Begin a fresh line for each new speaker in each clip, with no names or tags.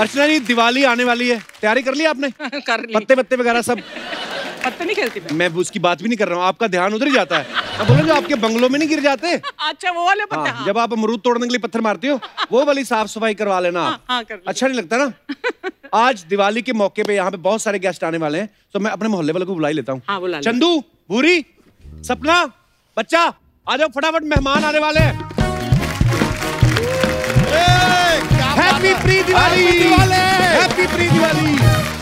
अर्चना जी दिवाली आने वाली है, तैयारी कर ली आपने?
कर ली।
पत्ते वत्ते वगैरह सब?
पत्ते नहीं खेलती
मैं उसकी बात भी नहीं कर रहा हूँ, आपका ध्यान उधर ही जाता है। अब बोलो जो आपके बंगलों में नहीं गिर जाते?
अच्छा वो वाले पत्ते।
हाँ, जब आप अमरूद तोड़ने के लिए पत्थर मारती हो वो वाली साफ सफाई करवा लेना।
हाँ, कर
अच्छा नहीं लगता ना? आज दिवाली के मौके पे यहाँ पे बहुत सारे गेस्ट आने वाले हैं, तो मैं अपने मोहल्ले वालों को बुला ही लेता हूँ। चंदू, भूरी, सपना, बच्चा, आ जाओ फटाफट, मेहमान आने वाले हैं। Happy pre Diwali, happy pre Diwali.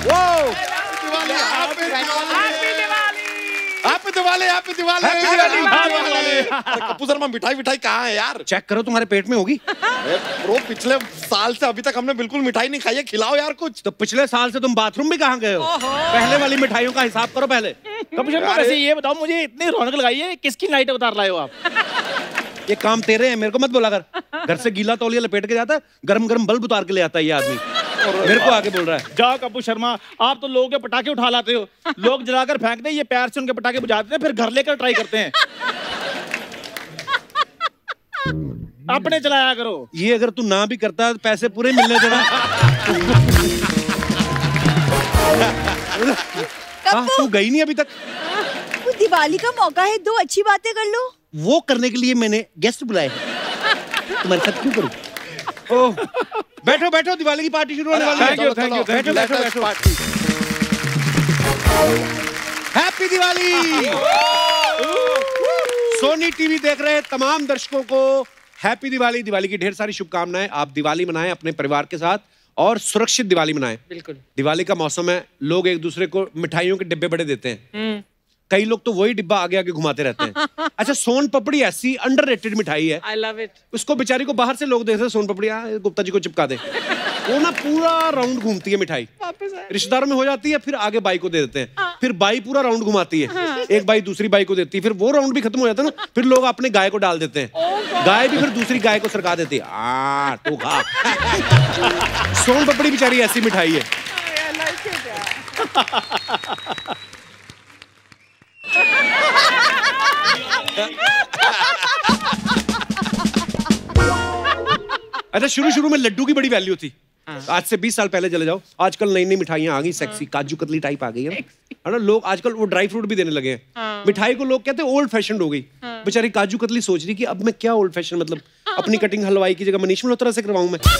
Kapoor Sharma मिठाई कहाँ है यार?
चेक करो तुम्हारे पेट में होगी।
ब्रो पिछले साल से अभी तक हमने बिल्कुल मिठाई नहीं खाई है, खिलाओ यार कुछ।
तो पिछले साल से तुम बाथरूम भी कहाँ गए हो? पहले वाली मिठाइयों का हिसाब करो पहले।
कपूर शर्मा वैसे ये बताओ मुझे, इतनी रौनक लगाई है, किसकी नाइट उतार लाए हो आप?
ये काम तेरे हैं, मेरे को मत बोला कर। घर से गीला तौलिया लपेट के जाता है, गरम गरम बल्ब उतार के ले आता है ये आदमी, और मेरे को आगे बोल रहा है।
जाओ कपूर शर्मा, आप तो लोगों के पटाखे उठा लाते हो, लोग जलाकर फेंक दे, ये प्यार से उनके पटाखे बुझाते हैं, फिर घर लेकर ट्राई करते हैं। अपने चलाया करो।
ये अगर तू ना भी करता पैसे पूरे मिलने देना। तू गई नहीं अभी तक।
दिवाली का मौका है, दो अच्छी बातें कर लो।
वो करने के लिए मैंने गेस्ट बुलाए, तुम्हारे साथ क्यों करूं? ओह, बैठो बैठो, दिवाली की पार्टी शुरू होने वाली है।
Thank you.
बैठो बैठो बैठो। हैप्पी दिवाली। सोनी टीवी देख रहे तमाम दर्शकों को हैप्पी दिवाली। दिवाली की ढेर सारी शुभकामनाएं। आप दिवाली मनाएं अपने परिवार के साथ और सुरक्षित दिवाली मनाएं।
बिल्कुल।
दिवाली का मौसम है, लोग एक दूसरे को मिठाइयों के डिब्बे बड़े देते हैं। कई लोग तो वही डिब्बा आगे आगे घुमाते रहते हैं। अच्छा, सोन पपड़ी ऐसी अंडररेटेड मिठाई है।
I love it।
उसको बेचारी को बाहर से लोग देखते हैं, सोन पपड़ी गुप्ता जी को चिपका दे। वो ना पूरा राउंड घूमती है मिठाई, रिश्तेदारों में हो जाती है, फिर आगे बाई को दे देते हैं, फिर बाई पूरा राउंड घुमाती है, एक बाई दूसरी बाई को देती है, फिर वो राउंड भी खत्म हो जाता है ना, फिर लोग अपने गाय को डाल देते हैं, गाय भी फिर दूसरी गाय को सरका देती है। तो खा। सोन पपड़ी बेचारी ऐसी मिठाई है। अच्छा, शुरू में लड्डू की बड़ी वैल्यू थी। आज से 20 साल पहले चले जाओ, आजकल नई नई मिठाइयां आ गई, सेक्सी काजू कतली टाइप आ गई है ना। लोग आजकल वो ड्राई फ्रूट भी देने लगे हैं। मिठाई को लोग कहते हैं ओल्ड फैशन हो गई। बेचारी काजू कतली सोच रही कि अब मैं क्या ओल्ड फैशन, मतलब अपनी कटिंग हलवाई की जगह मनीष मल्होत्रा से करवाऊं मैं।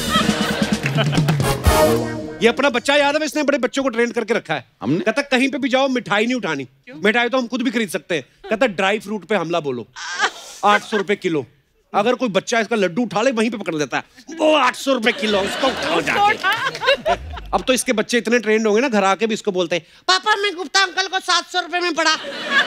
ये अपना बच्चा यादव, इसने बड़े बच्चों को ट्रेन करके रखा है। हमने कहता कहीं पे भी जाओ मिठाई नहीं उठानी। मिठाई तो हम खुद भी खरीद सकते हैं। कहता ड्राई फ्रूट पे हमला बोलो, 800 रुपए किलो। अगर कोई बच्चा इसका लड्डू उठा ले वहीं पे पकड़ लेता है, वो 800 रुपए किलो, उसको उठाओ जाके। अब तो इसके बच्चे इतने ट्रेंड होंगे ना, घर आके भी इसको बोलते हैं, पापा मैं गुप्ता अंकल को 700 रुपए में पड़ा।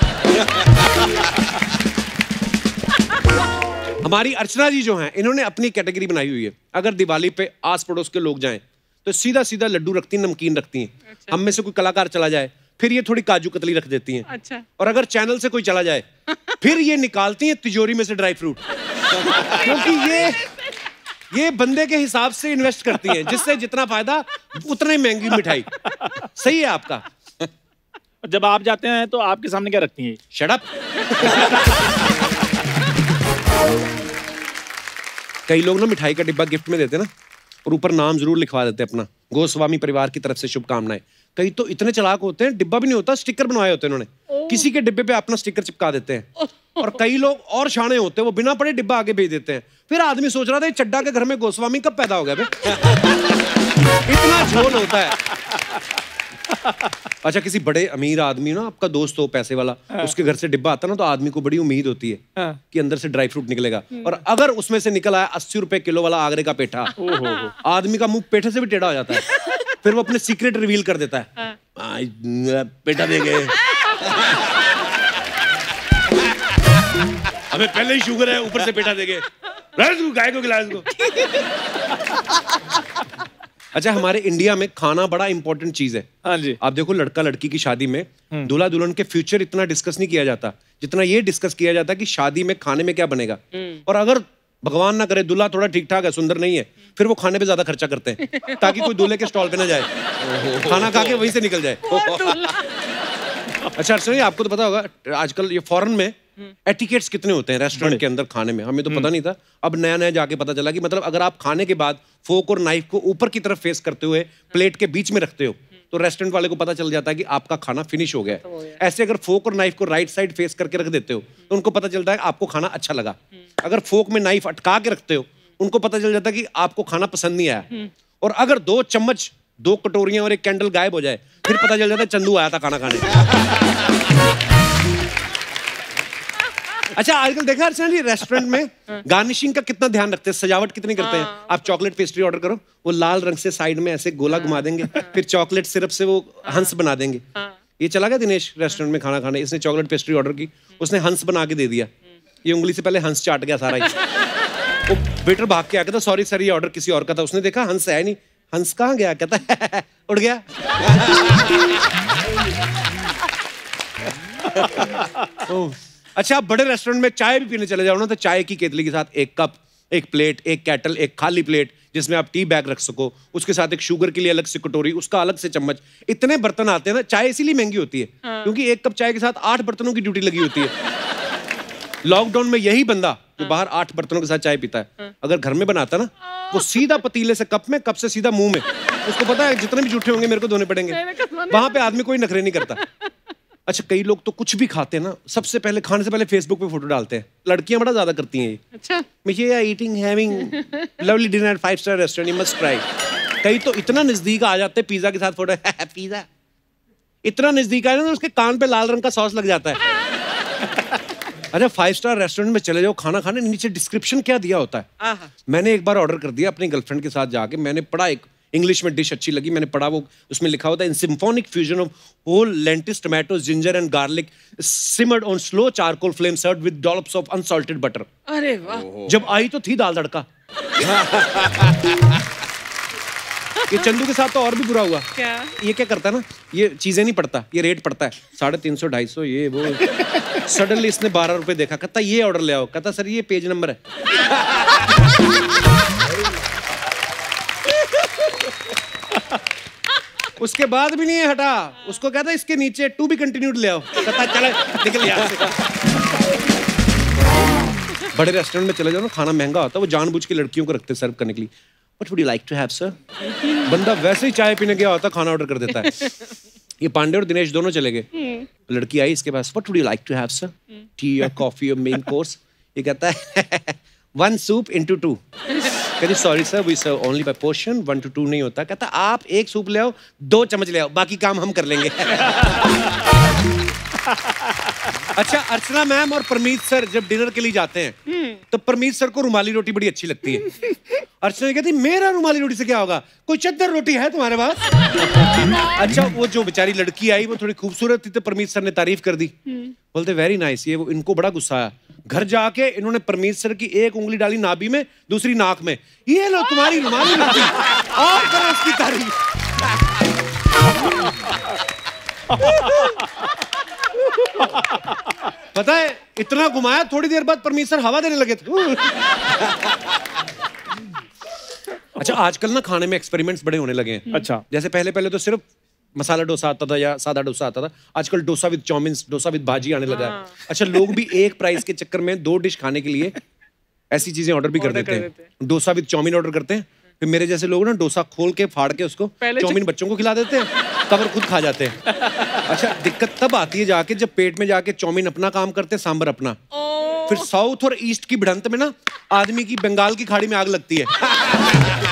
हमारी अर्चना जी जो हैं, इन्होंने अपनी कैटेगरी बनाई हुई है। अगर दिवाली पे आस पड़ोस के लोग जाएं तो सीधा सीधा लड्डू रखती हैं, नमकीन रखती हैं। अच्छा। हम में से कोई कलाकार चला जाए फिर ये थोड़ी काजू कतली रख देती हैं। अच्छा। और अगर चैनल से कोई चला जाए फिर ये निकालती हैं तिजोरी में से ड्राई फ्रूट। क्योंकि ये बंदे के हिसाब से इन्वेस्ट करती हैं, जिससे जितना फायदा उतनी महंगी मिठाई। सही है आपका।
जब आप जाते हैं तो आपके सामने क्या रखती हैं?
Shut up. कई लोग ना मिठाई का डिब्बा गिफ्ट में देते ना, और ऊपर नाम जरूर लिखवा देते अपना, गोस्वामी परिवार की तरफ से शुभकामनाएं। कई तो इतने चालाक होते हैं, डिब्बा भी नहीं होता, स्टिकर बनवाए होते हैं उन्होंने, किसी के डिब्बे पे अपना स्टिकर चिपका देते हैं। और कई लोग और शाणे होते हैं, वो बिना पढ़े डिब्बा आगे भेज देते हैं। फिर आदमी सोच रहा था चड्डा के घर में गोस्वामी कब पैदा हो गया बे? इतना झोल होता है। अच्छा, किसी बड़े अमीर आदमी ना, आपका दोस्त हो पैसे वाला, उसके घर से डिब्बा आता ना, तो आदमी को बड़ी उम्मीद होती है कि अंदर से ड्राई फ्रूट निकलेगा। और अगर उसमें से निकल आया 80 रुपए किलो वाला आगरे का पेठा, आदमी का मुंह पेठे से भी टेढ़ा हो जाता है। फिर वो अपने सीक्रेट रिवील कर देता है, पेठा दे गए, हमें पहले ही शुगर है, ऊपर से पेठा दे गए, गाय को खिला इसको। अच्छा, हमारे इंडिया में खाना बड़ा इंपॉर्टेंट चीज है। हाँ जी। आप देखो, लड़का लड़की की शादी में दूल्हा दुल्हन के फ्यूचर इतना डिस्कस नहीं किया जाता जितना ये डिस्कस किया जाता कि शादी में खाने में क्या बनेगा। और अगर भगवान ना करे दूल्हा थोड़ा ठीक ठाक है, सुंदर नहीं है, फिर वो खाने पे ज्यादा खर्चा करते हैं ताकि कोई दूल्हे के स्टॉल पे ना जाए, खाना खा के वहीं से निकल जाए। अच्छा अर्चना, आपको तो पता होगा आजकल ये फॉरेन में एटिकेट्स कितने होते हैं रेस्टोरेंट के अंदर खाने में, हमें तो पता नहीं था। अब नया नया जाके पता चला कि मतलब अगर आप खाने के बाद फोक और नाइफ को ऊपर की तरफ फेस करते हुए प्लेट के बीच में रखते हो तो रेस्टोरेंट वाले को पता चल जाता है कि आपका खाना फिनिश हो गया है। ऐसे अगर फोक और नाइफ को राइट साइड फेस करके रख देते हो तो उनको पता चलता है कि आपको खाना अच्छा लगा। अगर फोक में नाइफ अटका के रखते हो उनको पता चल जाता है कि आपको खाना पसंद नहीं आया। और अगर 2 चम्मच 2 कटोरियां और 1 कैंडल गायब हो जाए फिर पता चल जाता है चंदू आया था खाना खाने। अच्छा, आजकल देखा अर्चना जी रेस्टोरेंट में गार्निशिंग का कितना ध्यान रखते हैं, सजावट कितनी करते हैं। आप चॉकलेट पेस्ट्री ऑर्डर करो, वो लाल रंग से साइड में ऐसे गोला घुमा देंगे, फिर चॉकलेट सिरप से वो हंस बना देंगे। ये चला गया दिनेश रेस्टोरेंट में खाना खाने, इसने चॉकलेट पेस्ट्री ऑर्डर की, उसने हंस बना के दे दिया। ये उंगली से पहले हंस चाट गया सारा ही। वो वेटर भाग के आ गया था, सॉरी सर ये ऑर्डर किसी और का था। उसने देखा हंस है नहीं, हंस कहाँ गया, कहता है उड़ गया। अच्छा, आप बड़े रेस्टोरेंट में चाय भी पीने चले जाओ ना तो चाय की केतली के साथ 1 कप, 1 प्लेट, 1 कैटल, 1 खाली प्लेट जिसमें आप टी बैग रख सको, उसके साथ एक शुगर के लिए अलग से कटोरी, उसका अलग से चम्मच, इतने बर्तन आते हैं ना। चाय इसीलिए महंगी होती है क्योंकि 1 कप चाय के साथ 8 बर्तनों की ड्यूटी लगी होती है। लॉकडाउन में यही बंदा जो बाहर 8 बर्तनों के साथ चाय पीता है अगर घर में बनाता ना वो सीधा पतीले से कप में, कप से सीधा मुंह में। उसको पता है जितने भी जूठे होंगे मेरे को धोने पड़ेंगे। वहां पे आदमी कोई नखरे नहीं करता। अच्छा, कई लोग तो कुछ भी खाते हैं ना सबसे पहले खाने से पहले फेसबुक पे फोटो डालते हैं। लड़कियां बड़ा ज्यादा करती हैं ये। अच्छा, मुझे eating having lovely dinner 5 star restaurant, you must try. कई तो इतना नजदीक आ जाते हैं पिज्जा के साथ फोटो। पिज्जा इतना नजदीक आया ना उसके कान पे लाल रंग का सॉस लग जाता है। अच्छा, 5 स्टार रेस्टोरेंट में चले जाओ खाना खाने, नीचे डिस्क्रिप्शन क्या दिया होता है। मैंने एक बार ऑर्डर कर दिया अपनी गर्लफ्रेंड के साथ जाके, मैंने पढ़ा, एक इंग्लिश में डिश अच्छी लगी, मैंने पढ़ा, वो उसमें लिखा होता है in symphonic fusion of whole lentils tomatoes ginger and garlic simmered on slow charcoal flame served with dollops of unsalted butter.
अरे वाह।
जब आई तो थी दाल तड़का। ये चंदू के साथ तो और भी बुरा हुआ।
क्या?
ये क्या करता है ना, ये चीजें नहीं पढ़ता, ये रेट पढ़ता है 350 250 ये वो। सडनली इसने 12 रुपए देखा, कहता ये ऑर्डर ले आओ, कहता सर ये पेज नंबर है। उसके बाद भी नहीं है हटा, उसको कहता इसके नीचे टू बी कंटिन्यूड ले आओ, कहता चले निकल यहाँ से। बड़े रेस्टोरेंट में चले जाओ ना खाना महंगा होता है, वो जानबूझ के लड़कियों को रखते सर्व करने के लिए। What would you like to have, sir? बंदा वैसे ही चाय पीने गया होता खाना ऑर्डर कर देता है। ये पांडे और दिनेश दोनों चले गए, लड़की आई इसके पास, What would you like to have, sir? Tea or coffee or main course? ये कहता है 1 soup into 2। कहती sorry sir, we serve only by portion, 1 to 2 नहीं होता। कहता आप 1 सूप ले आओ, 2 चम्मच ले आओ, बाकी काम हम कर लेंगे। अच्छा, अर्चना मैम और परमीत सर जब डिनर के लिए जाते हैं तो परमीत सर को रुमाली रोटी बड़ी अच्छी लगती है। अर्चना कहती मेरा रुमाली रोटी से क्या होगा, कोई चद्दर रोटी है तुम्हारे पास? अच्छा, वो जो बेचारी लड़की आई वो थोड़ी खूबसूरत थी तो परमीत सर ने तारीफ कर दी, बोलते वेरी नाइस। ये वो इनको बड़ा गुस्सा आया, घर जाके इन्होंने परमीत सर की एक उंगली डाली नाभि में, दूसरी नाक में, ये लो तुम्हारी रुमाली रोटी, आप करो उसकी तारीफ। पता है इतना घुमाया, थोड़ी देर बाद परमीत सर हवा देने लगे थे। अच्छा, आजकल ना खाने में एक्सपेरिमेंट्स बड़े होने लगे हैं। अच्छा, जैसे पहले तो सिर्फ मसाला डोसा आता था या सादा डोसा आता था, आजकल dosa with chowmein, dosa with भाजी आने लगा है। अच्छा, लोग भी एक प्राइस के चक्कर में 2 डिश खाने के लिए ऐसी चीजें ऑर्डर भी कर देते हैं। डोसा विद चाउमीन ऑर्डर करते हैं, फिर मेरे जैसे लोग ना डोसा खोल के फाड़ के उसको चाउमीन बच्चों को खिला देते हैं, कवर खुद खा जाते हैं। अच्छा, दिक्कत तब आती है जाके जब पेट में जाके चाउमीन अपना काम करते, सांभर अपना। फिर साउथ और ईस्ट की भिड़ंत में ना आदमी की बंगाल की खाड़ी में आग लगती है।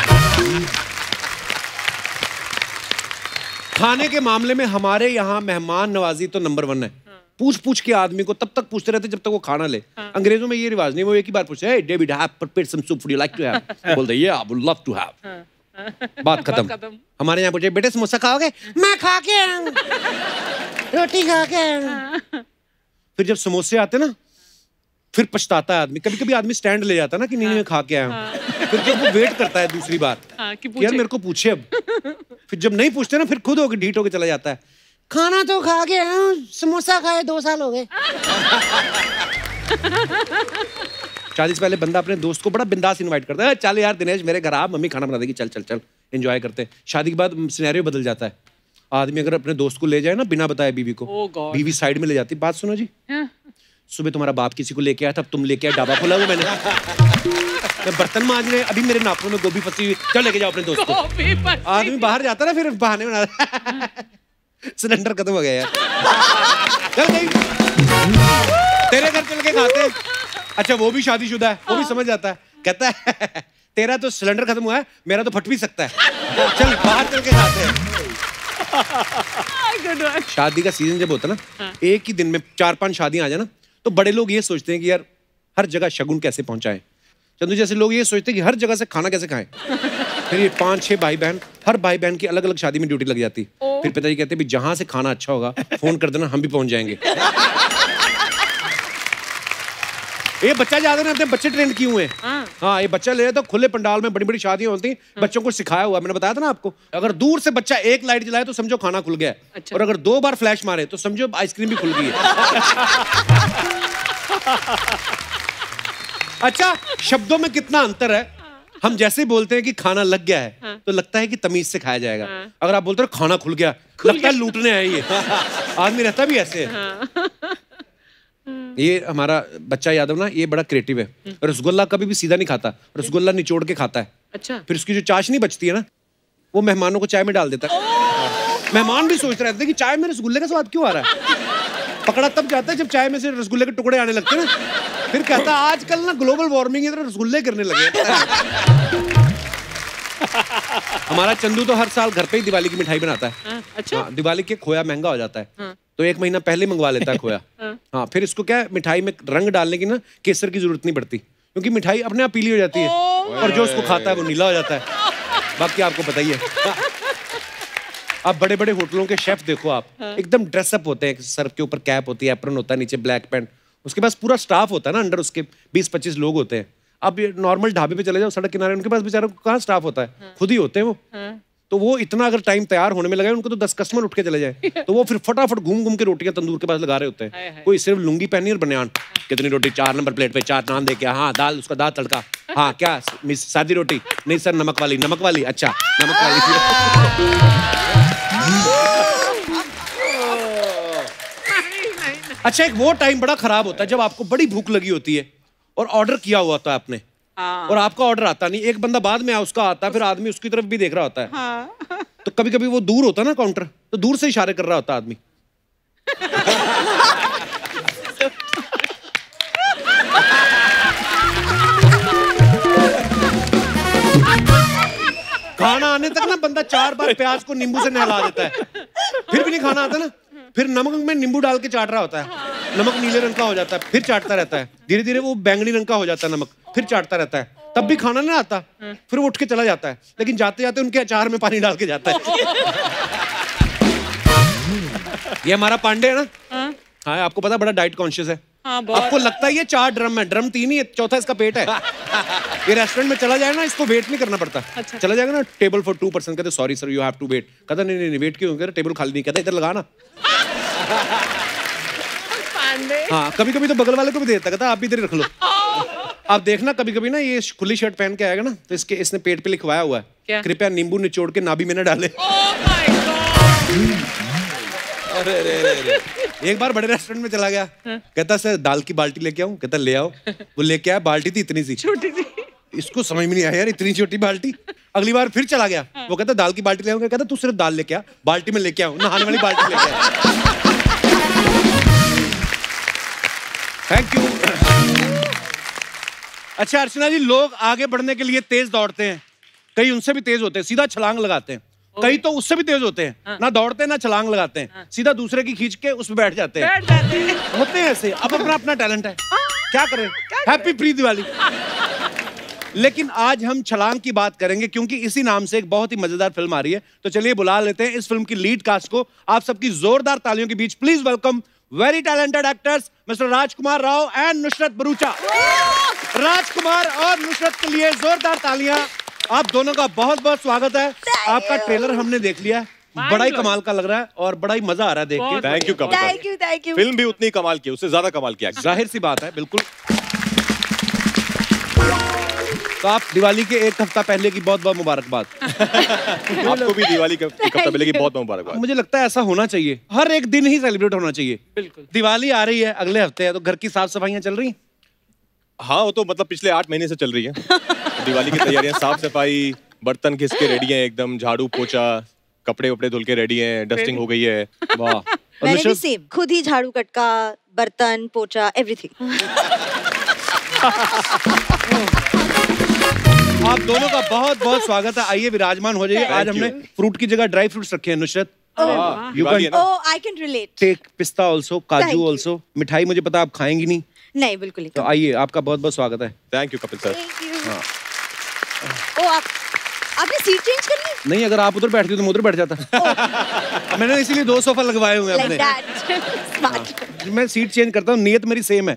खाने के मामले में हमारे यहाँ मेहमान नवाजी तो नंबर 1 है। पूछ के आदमी को तब तक पूछते रहते जब तक वो खाना ले। अंग्रेजों में ये रिवाज नहीं, वो एक ही बार पूछते, hey David, have prepared some soup, would you like to have? बोलते yeah, I would love to have। बात खत्म। हमारे यहाँ पूछे बेटे समोसा खाओगे? मैं खा के आऊं, रोटी खा के आऊं। फिर जब समोसे आते ना फिर पछताता है आदमी। कभी आदमी स्टैंड ले जाता है ना कि नहीं खा के आया हूं। फिर जब वो वेट करता है दूसरी बार कि यार मेरे को पूछे अब, फिर जब नहीं पूछते ना फिर खुद होके ढीठ होके चला जाता है, खाना तो खा के आया हूं, समोसा खाए 2 साल हो गए। शादी से पहले बंदा अपने दोस्त को बड़ा बिंदास इनवाइट करता है, चल यार दिनेश मेरे घर आ, मम्मी खाना बना देगी, चल चल चल, एंजॉय करते हैं। शादी के बाद सिनेरियो बदल जाता है। आदमी अगर अपने दोस्त को ले जाए ना बिना बताए बीवी को, बीवी साइड में ले जाती, बात सुनो जी, सुबह तुम्हारा बाप किसी को लेके आया था, तुम लेके आए, डाबा खोला वो मैंने। मैं बर्तन मांजने, अभी मेरे नाखूनों में गोभी फंसी हुई, चल लेके जाओ अपने दोस्त को। आदमी बाहर जाता ना, फिर बहाने बना सिलेंडर खत्म हो गया यार, चल गई, तेरे घर चल के खाते हैं। अच्छा वो भी शादीशुदा है, वो भी समझ जाता है, कहता है तेरा तो सिलेंडर खत्म हुआ है, मेरा तो फट भी सकता है, चल बाहर चल के खाते हैं। शादी का सीजन जब होता है ना, एक ही दिन में 4-5 शादियां आ जाए ना, तो बड़े लोग ये सोचते हैं कि यार हर जगह शगुन कैसे पहुंचाएं। चंदू जैसे लोग ये सोचते हैं कि हर जगह से खाना कैसे खाएं। फिर ये 5-6 भाई बहन, हर भाई बहन की अलग अलग शादी में ड्यूटी लग जाती। फिर पिताजी कहते हैं जहां से खाना अच्छा होगा फोन कर देना, हम भी पहुंच जाएंगे। ये बच्चा ज्यादा ना अपने बच्चे ट्रेंड किए हुए हैं। हाँ ये बच्चा ले तो खुले पंडाल में बड़ी बड़ी शादियां होती हैं, बच्चों को सिखाया हुआ, मैंने बताया था ना आपको। अगर दूर से बच्चा एक लाइट जलाए तो समझो खाना खुल गया। अच्छा। और अगर 2 बार फ्लैश मारे तो समझो आइसक्रीम भी खुल गई है। अच्छा शब्दों में कितना अंतर है। हम जैसे बोलते हैं कि खाना लग गया है तो लगता है कि तमीज से खाया जाएगा। अगर आप बोलते हो खाना खुल गया, लगता है लूटने आए ये। आदमी रहता भी ऐसे है। ये हमारा बच्चा यादव ना, ये बड़ा क्रिएटिव है। रसगुल्ला कभी भी सीधा नहीं खाता, रसगुल्ला निचोड़ के खाता है। अच्छा। फिर उसकी जो चाशनी बचती है ना, वो मेहमानों को चाय में डाल देता है। मेहमान भी सोच रहे थे कि चाय में रसगुल्ले का स्वाद क्यों आ रहा है। पकड़ा तब जाता है जब चाय में से रसगुल्ले के टुकड़े आने लगते हैं ना। फिर कहता है आजकल ना ग्लोबल वार्मिंग है, रसगुल्ले गिरने लगे। हमारा चंदू तो हर साल घर पे ही दिवाली की मिठाई बनाता है। अच्छा। दिवाली के खोया महंगा हो जाता है तो 1 महीना पहले मंगवा लेता है खोया। हाँ फिर इसको क्या है, मिठाई में रंग डालने की ना केसर की जरूरत नहीं पड़ती, क्योंकि मिठाई अपने आप पीली हो जाती है और जो उसको खाता है वो नीला हो जाता है। बाकी आपको पता ही है। आप बड़े बड़े होटलों के शेफ देखो, आप एकदम ड्रेसअप होते हैं, सर के ऊपर कैप होती है, एप्रन होता है, नीचे ब्लैक पैंट, उसके पास पूरा स्टाफ होता है ना, अंडर उसके 20-25 लोग होते हैं। अब ये नॉर्मल ढाबे पे चले जाओ सड़क किनारे, उनके पास बेचारों को कहाँ स्टाफ होता है, खुद ही होते हैं वो। तो वो इतना अगर टाइम तैयार होने में लगा, उनको तो 10 कस्टमर उठ के चले जाए, तो वो फिर फटाफट घूम घूम के रोटियां तंदूर के पास लगा रहे होते हैं। कोई सिर्फ लुंगी पहनी और बनियान, कितनी रोटी, 4 नंबर प्लेट पे 4 नान दे के, हाँ दाल, उसका दाल तड़का, हाँ क्या मिस सादी रोटी, नहीं सर नमक वाली, नमक वाली, अच्छा नमक वाली। अच्छा एक वो टाइम बड़ा खराब होता है जब आपको बड़ी भूख लगी होती है और ऑर्डर किया हुआ होता है आपने, और आपका ऑर्डर आता नहीं, एक बंदा बाद में उसका आता है, फिर आदमी उसकी तरफ भी देख रहा होता है। तो कभी कभी वो दूर होता है ना काउंटर, तो दूर से इशारे कर रहा होता है आदमी। खाना आने तक ना बंदा 4 बार प्याज को नींबू से नहला देता है, फिर भी नहीं खाना आता ना, फिर नमक में नींबू डाल के चाट रहा होता है, नमक नीले रंग का हो जाता है, फिर चाटता रहता है, धीरे धीरे वो बैंगनी रंग का हो जाता है नमक, फिर चाटता रहता है, तब भी खाना नहीं आता, फिर वो उठ के चला जाता है, लेकिन जाते जाते उनके अचार में पानी डाल के जाता है। ये हमारा पांडे है ना, हाँ आपको पता बड़ा डाइट कॉन्शियस है। आपको लगता है ये 4 ड्रम है, ड्रम 3 ही है, चौथा इसका पेट है। ये रेस्टोरेंट में चला जाए ना, इसको वेट नहीं करना पड़ता। अच्छा। चला जाएगा ना, टेबल फॉर 2 पर्सन, कहते sorry sir you have to wait, कहता नहीं नहीं वेट क्यों, कहता टेबल खाली नहीं, कहता इधर लगा ना। हाँ कभी कभी तो बगल वाले को भी देता, कहता आप भी इधर रख लो। आप देखना कभी कभी ना ये खुली शर्ट पहन के आएगा ना, तो इसने पेट पे लिखवाया हुआ है, कृपया नींबू निचोड़ के नाभि में न डाले। एक बार बड़े रेस्टोरेंट में चला गया, कहता सर दाल की बाल्टी लेके आऊं, कहता ले आओ। वो लेके आया, बाल्टी थी इतनी सी, छोटी सी, इसको समझ में नहीं आया यार इतनी छोटी बाल्टी। अगली बार फिर चला गया, वो कहता दाल की बाल्टी ले आऊंगा, कहता तू सिर्फ दाल लेके आ, बाल्टी में लेके आओ, नहाने वाली बाल्टी लेके आ। Thank you. अच्छा अर्चना जी, लोग आगे बढ़ने के लिए तेज दौड़ते हैं, कई उनसे भी तेज होते हैं, सीधा छलांग लगाते हैं, कई तो उससे भी तेज होते हैं, ना दौड़ते ना छलांग लगाते हैं, सीधा दूसरे की खींच के उसमें बैठ जाते हैं। होते हैं ऐसे, अब अपना अपना टैलेंट है, क्या करें। Happy pre Diwali. लेकिन आज हम छलांग की बात करेंगे क्योंकि इसी नाम से एक बहुत ही मजेदार फिल्म आ रही है, तो चलिए बुला लेते हैं इस फिल्म की लीड कास्ट को। आप सबकी जोरदार तालियों के बीच please welcome very talented actors mister Rajkummar Rao and Nushrratt Bharuccha. Rajkummar और नुसरत के लिए जोरदार तालियां। आप दोनों का बहुत बहुत स्वागत है। आपका ट्रेलर हमने देख लिया है, बड़ा ही कमाल का लग रहा है और बड़ा ही मजा आ रहा है देख के।
Thank you Kapil.
Thank you.
Film भी उतनी कमाल की, उससे ज्यादा कमाल किया,
जाहिर सी बात है, बिल्कुल। तो आप दिवाली के एक हफ्ता पहले की बहुत बहुत मुबारकबाद।
आपको भी दिवाली के एक हफ्ता पहले की बहुत मुबारकबाद।
मुझे लगता है ऐसा होना चाहिए, हर एक दिन ही सेलिब्रेट होना चाहिए।
बिल्कुल।
दिवाली आ रही है अगले हफ्ते है, तो घर की साफ सफाइयां चल रही हैं?
हाँ, वो तो मतलब पिछले 8 महीने से चल रही है। दिवाली की तैयारियां, साफ सफाई, बर्तन घिस के रेडी हैं एकदम, झाड़ू पोछा, कपड़े वपड़े धुल के रेडी हैं, डस्टिंग हो गई है।
वाह।
मैंने भी सेम, खुद ही झाड़ू कटका, बर्तन पोछा, एवरीथिंग।
आप दोनों का बहुत बहुत स्वागत है, आइए विराजमान हो जाइए। आज हमने फ्रूट की जगह ड्राई फ्रूट्स रखे हैं नुसरत।
दिवाली है ना?
Oh, I can relate.
Take पिस्ता ऑल्सो,
Thank
काजू
you.
ऑल्सो। मिठाई मुझे पता आप खाएंगी नहीं,
नहीं बिल्कुल नहीं।
तो आइए, आपका बहुत बहुत स्वागत है।
Thank you Kapil sir.
Thank you. Oh आपने सीट चेंज कर ली?
नहीं, अगर आप उधर बैठती तो मैं उधर बैठ जाता। मैंने इसीलिए 2 सोफा लगवाए हुए हैं
Like
अपने।
that. Smart.
मैं सीट चेंज करता हूँ, नियत मेरी सेम है।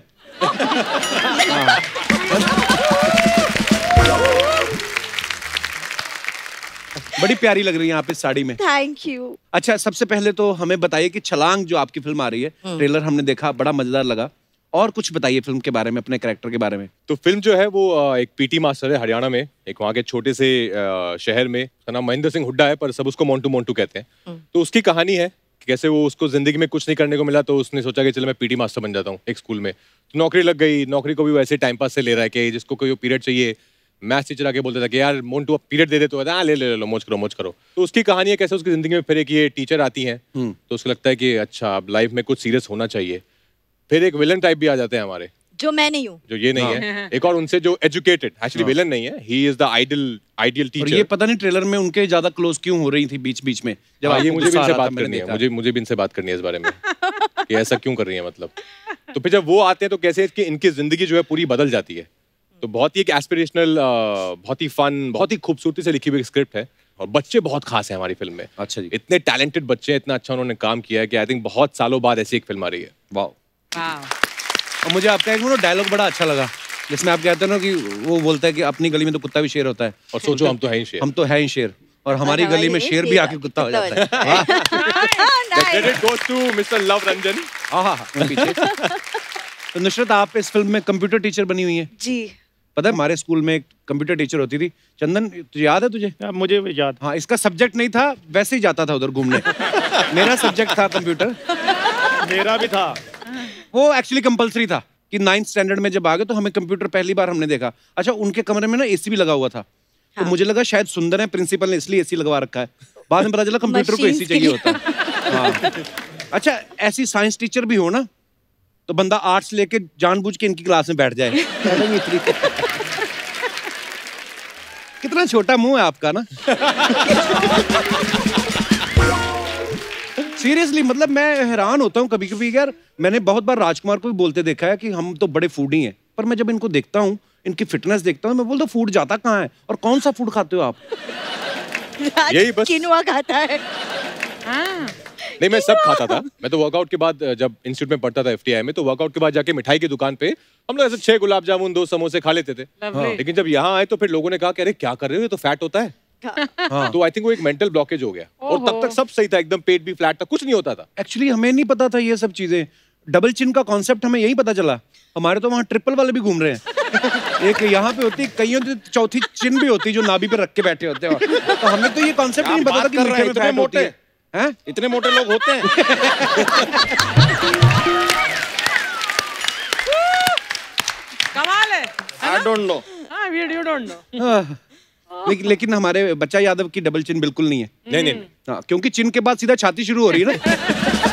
बड़ी प्यारी लग रही है आप इस साड़ी में।
Thank you.
अच्छा, सबसे पहले तो हमें बताइए कि छलांग जो आपकी फिल्म आ रही है, ट्रेलर हमने देखा, बड़ा मजेदार लगा, और कुछ बताइए फिल्म के बारे में, अपने कैरेक्टर के बारे में।
तो फिल्म जो है वो एक पीटी मास्टर है हरियाणा में, एक वहाँ के छोटे से शहर में। उसका नाम महेंद्र सिंह हुड्डा है, पर सब उसको मोंटू मोंटू कहते हैं। तो उसकी कहानी है कि कैसे वो, उसको जिंदगी में कुछ नहीं करने को मिला, तो उसने सोचा कि चलो मैं पीटी मास्टर बन जाता हूँ एक स्कूल में। तो नौकरी लग गई, नौकरी को भी वैसे टाइम पास से ले रहा है कि जिसको कोई पीरियड चाहिए, मैथ्स टीचर आके बोलता था कि यार मोंटू पीरियड दे दे, तो ले लो, मौज करो मौज करो। तो उसकी कहानी है कैसे उसकी जिंदगी में फिर एक ये टीचर आती हैं, तो उसको लगता है कि अच्छा अब लाइफ में कुछ सीरियस होना चाहिए। फिर एक विलन टाइप भी आ जाते हैं हमारे,
जो मैं नहीं हूँ,
जो ये नहीं है। एक और उनसे जो एजुकेटेड, एक्चुअली विलन नहीं है, ही इज द आइडियल
और
टीचर।
ये पता नहीं ट्रेलर में उनके ज्यादा क्लोज क्यों हो रही थी बीच बीच में, जब
ये
आपको
मुझे भी
गुस्सा आ
इनसे
रहा था,
बात
मैंने
करनी है,
देखा।
मुझे भी इनसे बात करनी है इस बारे में कि ऐसा क्यों कर रही है मतलब। तो फिर जब वो आते हैं तो कैसे कि इनकी जिंदगी जो है पूरी बदल जाती है। तो बहुत ही एक एस्पिरेशनल, बहुत ही फन, बहुत ही खूबसूरती से लिखी हुई स्क्रिप्ट है, और बच्चे बहुत खास हैं हमारी फिल्म में।
अच्छा जी।
इतने टैलेंटेड बच्चे हैं, इतना अच्छा उन्होंने काम किया है कि आई थिंक बहुत सालों बाद ऐसी एक फिल्म आ रही है।
वाह।
वाह।
और मुझे आपका एक डायलॉग बड़ा अच्छा लगा, जिसमें आप कहते हैं ना कि वो बोलता है कि अपनी गली में तो कुत्ता भी शेर होता है,
और सोचो हम तो हैं ही शेर।
हम तो है ही शेर, और हमारी गली में शेर भी आके कुत्ता हो जाता है।
The credit goes to Mr. Love Ranjan।
पीछे। तो नुसरत, आप इस फिल्म में कंप्यूटर टीचर बनी हुई है।
जी।
पता है हमारे स्कूल में एक कंप्यूटर टीचर होती थी, चंदन, तुझे याद है तुझे?
मुझे याद।
हाँ, इसका सब्जेक्ट नहीं था, वैसे ही जाता था उधर घूमने। मेरा सब्जेक्ट था कंप्यूटर।
मेरा भी था।
वो एक्चुअली कंपलसरी था कि 9th स्टैंडर्ड में जब आ गए तो हमें कंप्यूटर पहली बार हमने देखा। अच्छा, उनके कमरे में ना एसी भी लगा हुआ था, तो मुझे लगा शायद सुंदर है प्रिंसिपल ने इसलिए एसी लगवा रखा है। बाद में पता चला कंप्यूटर को एसी चाहिए होता है। हाँ। अच्छा, ऐसी साइंस टीचर भी हो ना, तो बंदा आर्ट्स लेके जानबूझ के इनकी क्लास में बैठ जाए। कितना छोटा मुंह है आपका ना। सीरियसली, मतलब मैं हैरान होता हूँ कभी कभी यार। मैंने बहुत बार राजकुमार को भी बोलते देखा है कि हम तो बड़े फूडी हैं, पर मैं जब इनको देखता हूँ, इनकी फिटनेस देखता हूँ, मैं बोलता हूँ फूड जाता कहाँ है, और कौन सा फूड खाते हो आप?
यही बस।
किनुआ खाता है।
नहीं, मैं सब खाता था। मैं तो वर्कआउट के बाद, जब इंस्टीट्यूट में पढ़ता था FTI में, तो वर्कआउट के बाद जाके मिठाई की दुकान पे हम लोग ऐसे 6 गुलाब जामुन 2 समोसे खा लेते थे। लेकिन जब यहाँ आए तो फिर लोगों ने कहा कि अरे क्या कर रहे हो, ये तो फैट होता है। हाँ। तो आई थिंक वो एक मेंटल ब्लॉकेज हो गया, और तब तक सब सही था, एकदम पेट भी फ्लैट था, कुछ नहीं होता था।
एक्चुअली हमें नहीं पता था ये सब चीजें। डबल चिन का कॉन्सेप्ट हमें यही पता चला। हमारे तो वहाँ ट्रिपल वाले भी घूम रहे हैं। एक यहाँ पे होती, कईयों की चौथी चिन भी होती जो नाभि पे रख के बैठे होते हैं। तो हमें तो ये कॉन्सेप्ट नहीं पता था कि मीठे में फैट होती है। हैं?
इतने मोटे लोग होते हैं।
कमाल है।
I don't know.
हाँ, you don't know।
लेकिन हमारे बच्चा यादव की डबल चिन बिल्कुल नहीं है।
नहीं।
हाँ, क्योंकि चिन के बाद सीधा छाती शुरू हो रही है ना।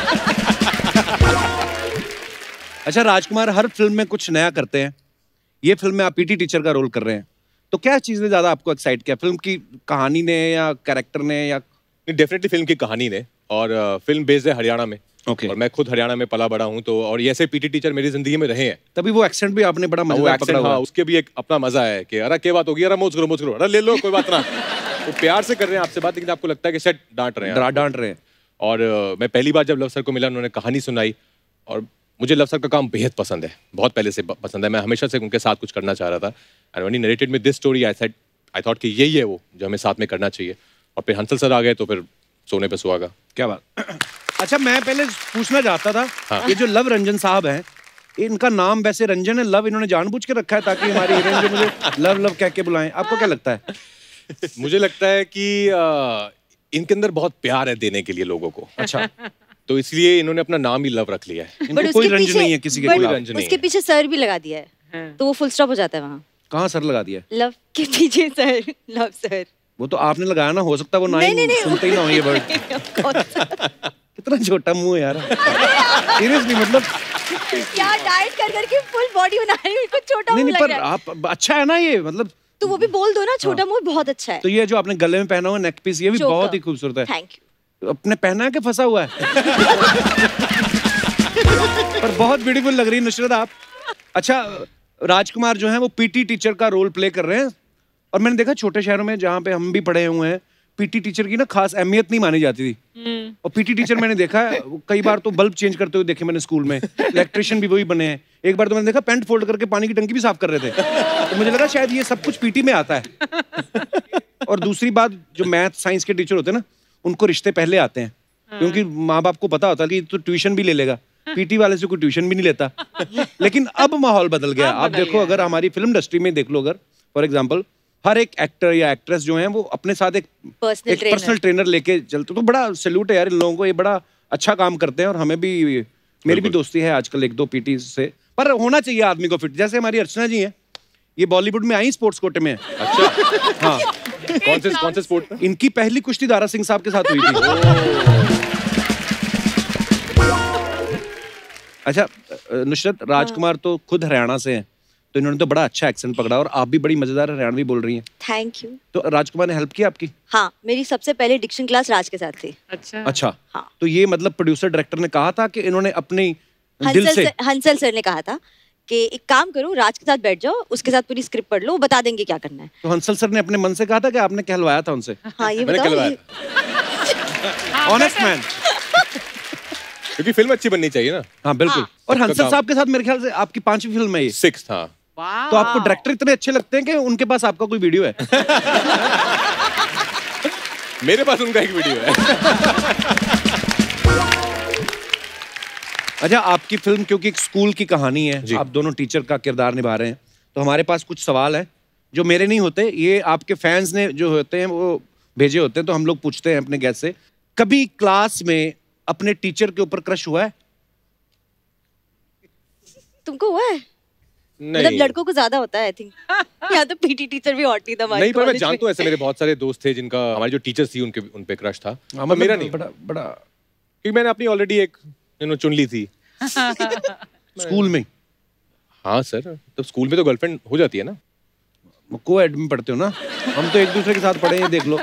अच्छा, राजकुमार हर फिल्म में कुछ नया करते हैं। ये फिल्म में आप पीटी टीचर का रोल कर रहे हैं, तो क्या चीज ने ज्यादा आपको एक्साइट किया? फिल्म की कहानी ने या कैरेक्टर ने या?
डेफिनेटली फिल्म की कहानी ने, और फिल्म बेस्ड है हरियाणा में।
Okay.
और मैं खुद हरियाणा में पला बड़ा हूँ, तो और ये ऐसे पीटी टीचर मेरी जिंदगी में रहे हैं।
तभी वो एक्सेंट भी आपने बड़ा मजेदार पकड़ा हुआ है।
हाँ, उसके भी एक अपना मजा है कि अरे क्या बात होगी, अरे मौज करो, अरे ले लो, कोई बात ना। वो प्यार से कर रहे हैं आपसे बात, लेकिन आपको लगता है कि शायद डांट रहे हैं। और मैं पहली बार जब लव सर को मिला, उन्होंने कहानी सुनाई, और मुझे लव सर का काम बेहद पसंद है, बहुत पहले से पसंद है। मैं हमेशा से उनके साथ कुछ करना चाह रहा था। And when he narrated me this story, I thought कि यही है वो जो हमें साथ में करना चाहिए। और फिर हंसल सर आ गए, तो फिर सोने पे सुहागा।
क्या बात। अच्छा, मैं पहले पूछना चाहता था,
हाँ।
ये जो लव रंजन साहब हैं, इनका नाम वैसे रंजन है, लव इन्होंने जानबूझ के रखा है ताकि हमारी हीरोइन जो मुझे लव लव कह के बुलाएं। आपको क्या लगता है?
मुझे लगता है कि इनके अंदर बहुत प्यार है देने के लिए लोगों को।
अच्छा,
तो इसलिए इन्होंने अपना नाम ही लव रख लिया है।
इनको कोई रंज नहीं है किसी के खिलाफ।
उसके पीछे सर भी लगा दिया है, तो वो फुल स्टॉप हो जाता है वहाँ।
कहाँ सर लगा दिया?
लव के पीछे सर, लव सर।
वो तो आपने लगाया ना, हो सकता है वो नहीं सुनते ही ना हो ये वर्ड। कितना छोटा मुंह है यार, सीरियसली मतलब
क्या डाइट कर करके फुल बॉडी बना रही हूँ, छोटा मुंह लग रहा है।
आप अच्छा है ना ये, मतलब
तो वो भी बोल दो ना, छोटा मुंह बहुत अच्छा है।
तो ये जो आपने गले में पहना हुआ नेक पीस, ये भी बहुत ही खूबसूरत है।
Thank you.
अपने पहना है कि फंसा हुआ है? पर बहुत ब्यूटीफुल लग रही है नुसरत आप। अच्छा, राजकुमार जो है वो पीटी टीचर का रोल प्ले कर रहे हैं, और मैंने देखा छोटे शहरों में जहाँ पे हम भी पढ़े हुए हैं, पीटी टीचर की ना खास अहमियत नहीं मानी जाती थी। और पीटी टीचर मैंने देखा है कई बार तो बल्ब चेंज करते हुए देखे मैंने स्कूल में। इलेक्ट्रिशियन भी वही बने हैं। एक बार तो मैंने देखा पैंट फोल्ड करके पानी की टंकी भी साफ कर रहे थे। तो मुझे लगा शायद ये सब कुछ पीटी में आता है। और दूसरी बात, जो मैथ साइंस के टीचर होते हैं ना, उनको रिश्ते पहले आते हैं, क्योंकि माँ बाप को पता होता है कि तो ट्यूशन भी ले लेगा, पीटी वाले से कोई ट्यूशन भी नहीं लेता। लेकिन अब माहौल बदल गया। आप देखो, अगर हमारी फिल्म इंडस्ट्री में देख लो, अगर फॉर एग्जाम्पल हर एक एक्टर या एक्ट्रेस जो है वो अपने साथ एक पर्सनल ट्रेनर लेके चलते, तो बड़ा सैल्यूट है यार इन लोगों को, ये बड़ा अच्छा काम करते हैं। और हमें भी, मेरी भी दोस्ती है आजकल एक दो पीटी से, पर होना चाहिए आदमी को फिट। जैसे हमारी अर्चना जी हैं, ये बॉलीवुड में आई स्पोर्ट्स कोटे में।
अच्छा, हाँ, कौन से स्पोर्ट में?
इनकी पहली कुश्ती दारा सिंह साहब के साथ हुई थी। अच्छा नुसरत, राजकुमार तो खुद हरियाणा से हैं, तो इन्होंने तो बड़ा अच्छा एक्सेंट पकड़ा, और आप भी बड़ी मजेदार हरियाणवी बोल रही हैं।
Thank you.
तो राजकुमार ने हेल्प की आपकी?
हाँ, मेरी सबसे पहले डिक्शन क्लास राज के साथ थी।
अच्छा।
हाँ।
तो ये मतलब प्रोड्यूसर डायरेक्टर ने कहा था कि इन्होंने अपनी दिल से,
हंसल सर ने कहा था कि एक काम करो, राज के साथ बैठ जाओ, उसके साथ पूरी स्क्रिप्ट पढ़ लो, वो बता देंगे क्या करना है।
तो हंसल सर ने अपने मन से कहा था कि आपने कहलवाया था उनसे?
हाँ, ये बताओ।
Honest man.
क्योंकि फिल्म अच्छी बननी चाहिए ना।
हाँ बिल्कुल। और हंसल साहब के साथ मेरे ख्याल से आपकी 5वीं फिल्म है ये?
6th। हाँ।
तो आपको डायरेक्टर इतने अच्छे लगते हैं कि उनके पास आपका कोई वीडियो है?
मेरे पास उनका एक वीडियो है।
अच्छा, आपकी फिल्म क्योंकि एक स्कूल की कहानी है, आप दोनों टीचर का किरदार निभा रहे हैं, तो हमारे पास कुछ सवाल है जो मेरे नहीं होते, ये आपके फैंस ने जो होते हैं वो भेजे होते हैं, तो हम लोग पूछते हैं अपने गेस्ट से। कभी क्लास में अपने टीचर के ऊपर क्रश हुआ है?
तुमको हुआ है?
नहीं।
मतलब लड़कों को ज्यादा होता है आई थिंक। यहाँ तो पीटी टीचर भी हॉट नहीं था
नहीं, पर मैं जानता हूँ ऐसे मेरे बहुत सारे दोस्त थे जिनका, हमारी जो टीचर्स थी उन पे क्रश था। मेरा नहीं।
बड़ा
क्योंकि मैंने अपनी ऑलरेडी एक चुन ली थी
स्कूल में।
हाँ सर, तब स्कूल में तो गर्लफ्रेंड हो जाती है ना।
को-एड में पढ़ते हो ना, हम तो एक दूसरे के साथ पढ़े हैं, देख लो।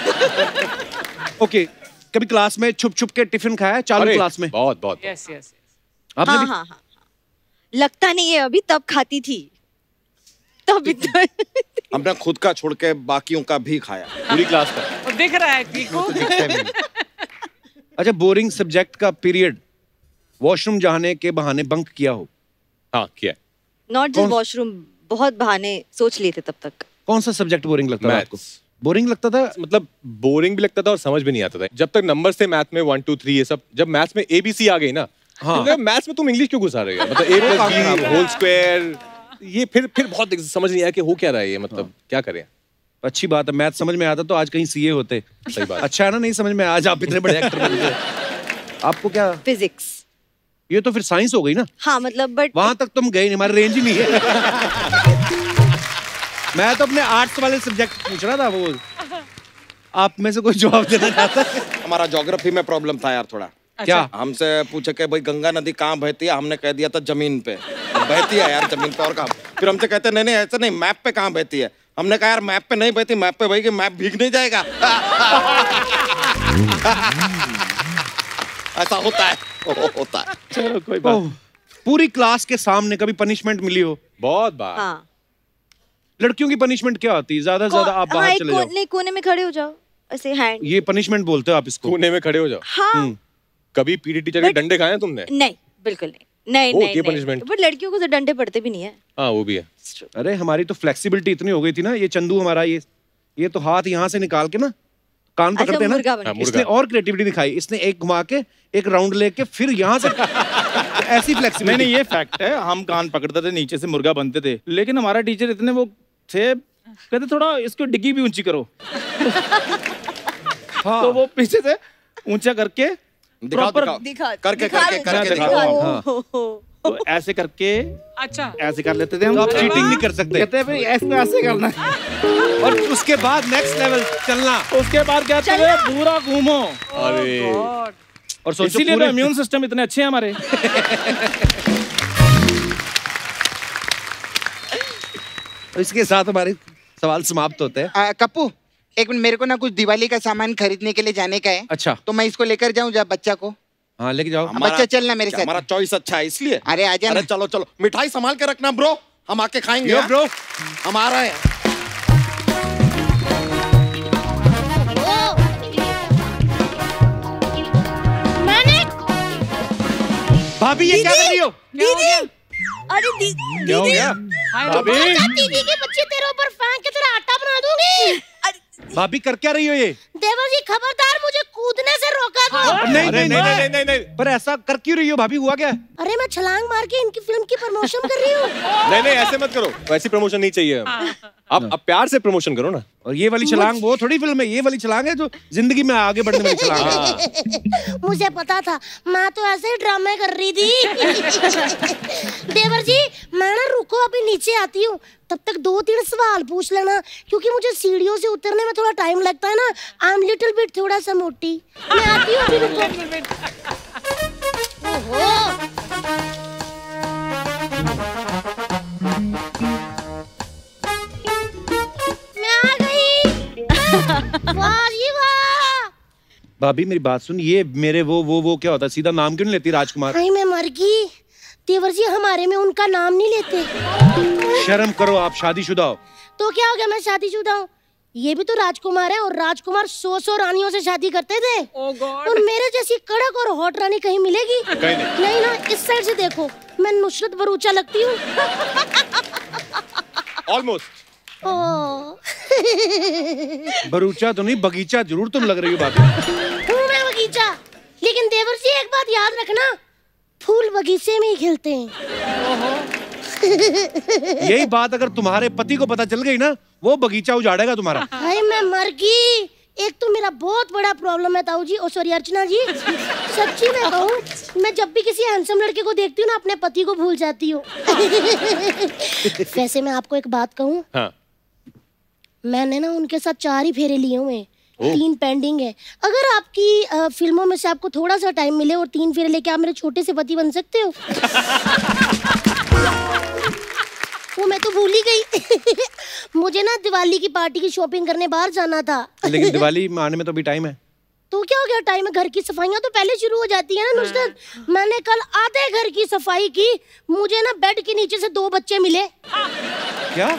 ओके, कभी क्लास में छुप छुप के टिफिन खाया चालू क्लास में?
बहुत।
यस।
आपने भी?
हाँ। लगता नहीं है अभी, तब खाती थी तब।
हमने खुद का छोड़ के बाकियों का भी खाया,
पूरी क्लास का।
वो दिख रहा है कीकू।
अच्छा, बोरिंग सब्जेक्ट का पीरियड वॉशरूम जाने के बहाने बंक किया हो?
हाँ, किया।
नॉट जस्ट वॉशरूम, बहुत बहाने सोच लिए थे तब तक।
कौन सा सब्जेक्ट बोरिंग लगता था आपको? बोरिंग लगता था,
मतलब बोरिंग भी लगता था और समझ भी नहीं आता था। जब तक नंबर्स थे मैथ में 1 2 3 ये सब, जब मैथ्स में ABC आ गई ना, हाँ, तो मैथ्स में तुम इंग्लिश क्यों घुसा रहे हो? मतलब A+B होल स्क्वायर, ये फिर बहुत समझ नहीं आया कि हो क्या रहा है ये, मतलब क्या करें।
अच्छी बात है, मैथ समझ में आता तो आज कहीं CA होते।
सही बात।
अच्छा है ना, नहीं समझ में आज आप इतने बड़े एक्टर बन गए। आपको क्या?
फिजिक्स।
ये तो फिर साइंस हो गई ना।
हाँ मतलब, बट
वहां तक तुम गए नहीं, हमारी रेंज ही नहीं है। मैं तो अपने आर्ट्स वाले सब्जेक्ट पूछ रहा था। वो आप में से कोई जवाब देना चाहता है?
हमारा ज्योग्राफी में प्रॉब्लम था यार थोड़ा।
क्या?
हमसे पूछे कि भाई गंगा नदी कहाँ बहती है, हमने कह दिया था जमीन पे बहती है यार, जमीन पे। और कहाँ? फिर हमसे कहते नहीं ऐसा नहीं, मैप पे कहाँ बहती है। हमने कहा यार मैप पे नहीं बहती, मैप पे बहेगी, मैप भीग नहीं जाएगा। ऐसा होता है।
चलो कोई बात। पूरी क्लास के सामने कभी पनिशमेंट मिली हो?
बहुत बार।
हाँ।
लड़कियों की पनिशमेंट क्या होती है? ज्यादा से ज्यादा आप बाहर चले जाओ।
नहीं, कोने में खड़े हो जाओ ऐसे, हैंड।
ये पनिशमेंट बोलते हो आप इसको?
कोने में खड़े हो जाओ।
हाँ।
कभी पीटी टीचर के डंडे खाए हैं तुमने?
नहीं, बिल्कुल नहीं। नहीं
punishment।
बट लड़कियों को तो डंडे पड़ते भी नहीं है।
हाँ, वो भी है।
अरे हमारी तो फ्लेक्सिबिलिटी इतनी हो गई थी ना, ये चंदू हमारा, ये तो हाथ यहाँ से निकाल के ना कान पकड़ते हैं
मुर्गा
ना,
बन
इसने और क्रिएटिविटी दिखाई, इसने एक घुमा के एक राउंड लेके फिर यहाँ से ऐसी फ्लेक्सिबिलिटी।
नहीं, ये फैक्ट है, हम कान पकड़ते थे, नीचे से मुर्गा बनते थे, लेकिन हमारा टीचर इतने वो थे, कहते थोड़ा इसको डिग्गी भी ऊंची करो।
हाँ।
तो वो पीछे से ऊंचा करके प्रॉपर
करके दिखाओ।
तो ऐसे करके
अच्छा
ऐसे कर लेते थे हम।
तो आप चीटिंग नहीं कर सकते।
कहते हैं भाई ऐसे करना है।
और उसके बाद नेक्स्ट लेवल चलना।
उसके बाद क्या कहते हैं, पूरा घूमो।
अरे
और सोचो
इसीलिए तो इम्यून सिस्टम इतने अच्छे हैं हमारे।
इसके साथ हमारे सवाल समाप्त होते हैं।
कप्पू, एक मिनट, मेरे को ना कुछ दिवाली का सामान खरीदने के लिए जाने का है।
अच्छा,
तो मैं इसको लेकर जाऊं जब बच्चा को?
हाँ लेके जाओ।
बच्चा चलना मेरे साथ।
हमारा चॉइस अच्छा है इसलिए।
अरे आजा ना।
अरे चलो चलो, मिठाई संभाल के रखना ब्रो, हम आके खाएंगे।
यो ब्रो,
हम आ रहे हैं।
भाभी ये क्या कर रही हो?
दीदी, अरे दीदी,
क्या हो गया?
दीदी के बच्चे तेरे ऊपर फेंक के तेरा आटा बना दूंगी।
भाभी कर क्या रही हो ये?
देवर जी खबरदार, मुझे कूदने से रोका दो।
नहीं
अरे
नहीं
नहीं नहीं नहीं
पर ऐसा कर क्यों रही हो भाभी, हुआ क्या?
अरे मैं छलांग मार के इनकी फिल्म की प्रमोशन कर रही हूँ।
नहीं नहीं, ऐसे मत करो, वैसी प्रमोशन नहीं चाहिए। आप प्यार से प्रमोशन करो ना।
और ये वाली छलांग वो थोड़ी फिल्म है, ये वाली छलांग है जो जिंदगी में आगे बढ़ने वाली छलांग है।
मुझे पता था, मैं तो ऐसे ही ड्रामे कर रही थी। देवर जी मैं ना रुको, अभी नीचे आती हूँ, तब तक 2-3 सवाल पूछ लेना, क्योंकि मुझे सीढ़ियों से उतरने में थोड़ा टाइम लगता है ना। आई एम लिटिल बिट थोड़ा सा मोटी। मैं आती हूँ अभी, रुको। मैं आ गई। वाह जी वाह।
भाभी मेरी बात सुन, ये मेरे वो क्या होता है, सीधा नाम क्यों नहीं लेती राजकुमार?
भाई मैं मर गई। देवर जी हमारे में उनका नाम नहीं लेते।
शर्म करो, आप शादीशुदा हो।
तो क्या हो गया, मैं शादीशुदा हूँ? ये भी तो राजकुमार है, और राजकुमार 100 रानियों से शादी करते थे।
Oh God.
और मेरे जैसी कड़क और हॉट रानी कहीं मिलेगी? नहीं ना, इस साइड से देखो, मैं नुसरत भरूचा लगती हूँ।
ऑलमोस्ट।
भरूचा तो नहीं, बगीचा जरूर तुम लग रही हो भाभी।
हूँ मैं बगीचा, लेकिन देवर जी एक बात याद रखना, फूल बगीचे में ही खिलते हैं।
यही बात अगर तुम्हारे पति को पता चल गई ना, वो बगीचा उजाड़ेगा तुम्हारा।
भाई मैं मर गई। एक तो मेरा बहुत बड़ा प्रॉब्लम है ताऊ जी, ओ सॉरी अर्चना जी, सच्ची में कहूँ, मैं जब भी किसी हैंडसम लड़के को देखती हूँ ना, अपने पति को भूल जाती हूँ। वैसे मैं आपको एक बात कहूँ,
हाँ।
मैंने ना उनके साथ 4 ही फेरे लिए हुए, 3 पेंडिंग है। अगर आपकी फिल्मों में से आपको थोड़ा सा टाइम मिले और 3 फेरे लेके आप मेरे छोटे से पति बन सकते हो? वो मैं तो भूल ही गई। मुझे ना दिवाली की पार्टी की शॉपिंग करने बाहर जाना था।
लेकिन दिवाली में आने में तो अभी टाइम है।
तो क्या हो गया, टाइम है, घर की सफाइयाँ तो पहले शुरू हो जाती है ना नुसरत। मैंने कल आधे घर की सफाई की, मुझे ना बेड के नीचे से 2 बच्चे मिले।
क्या?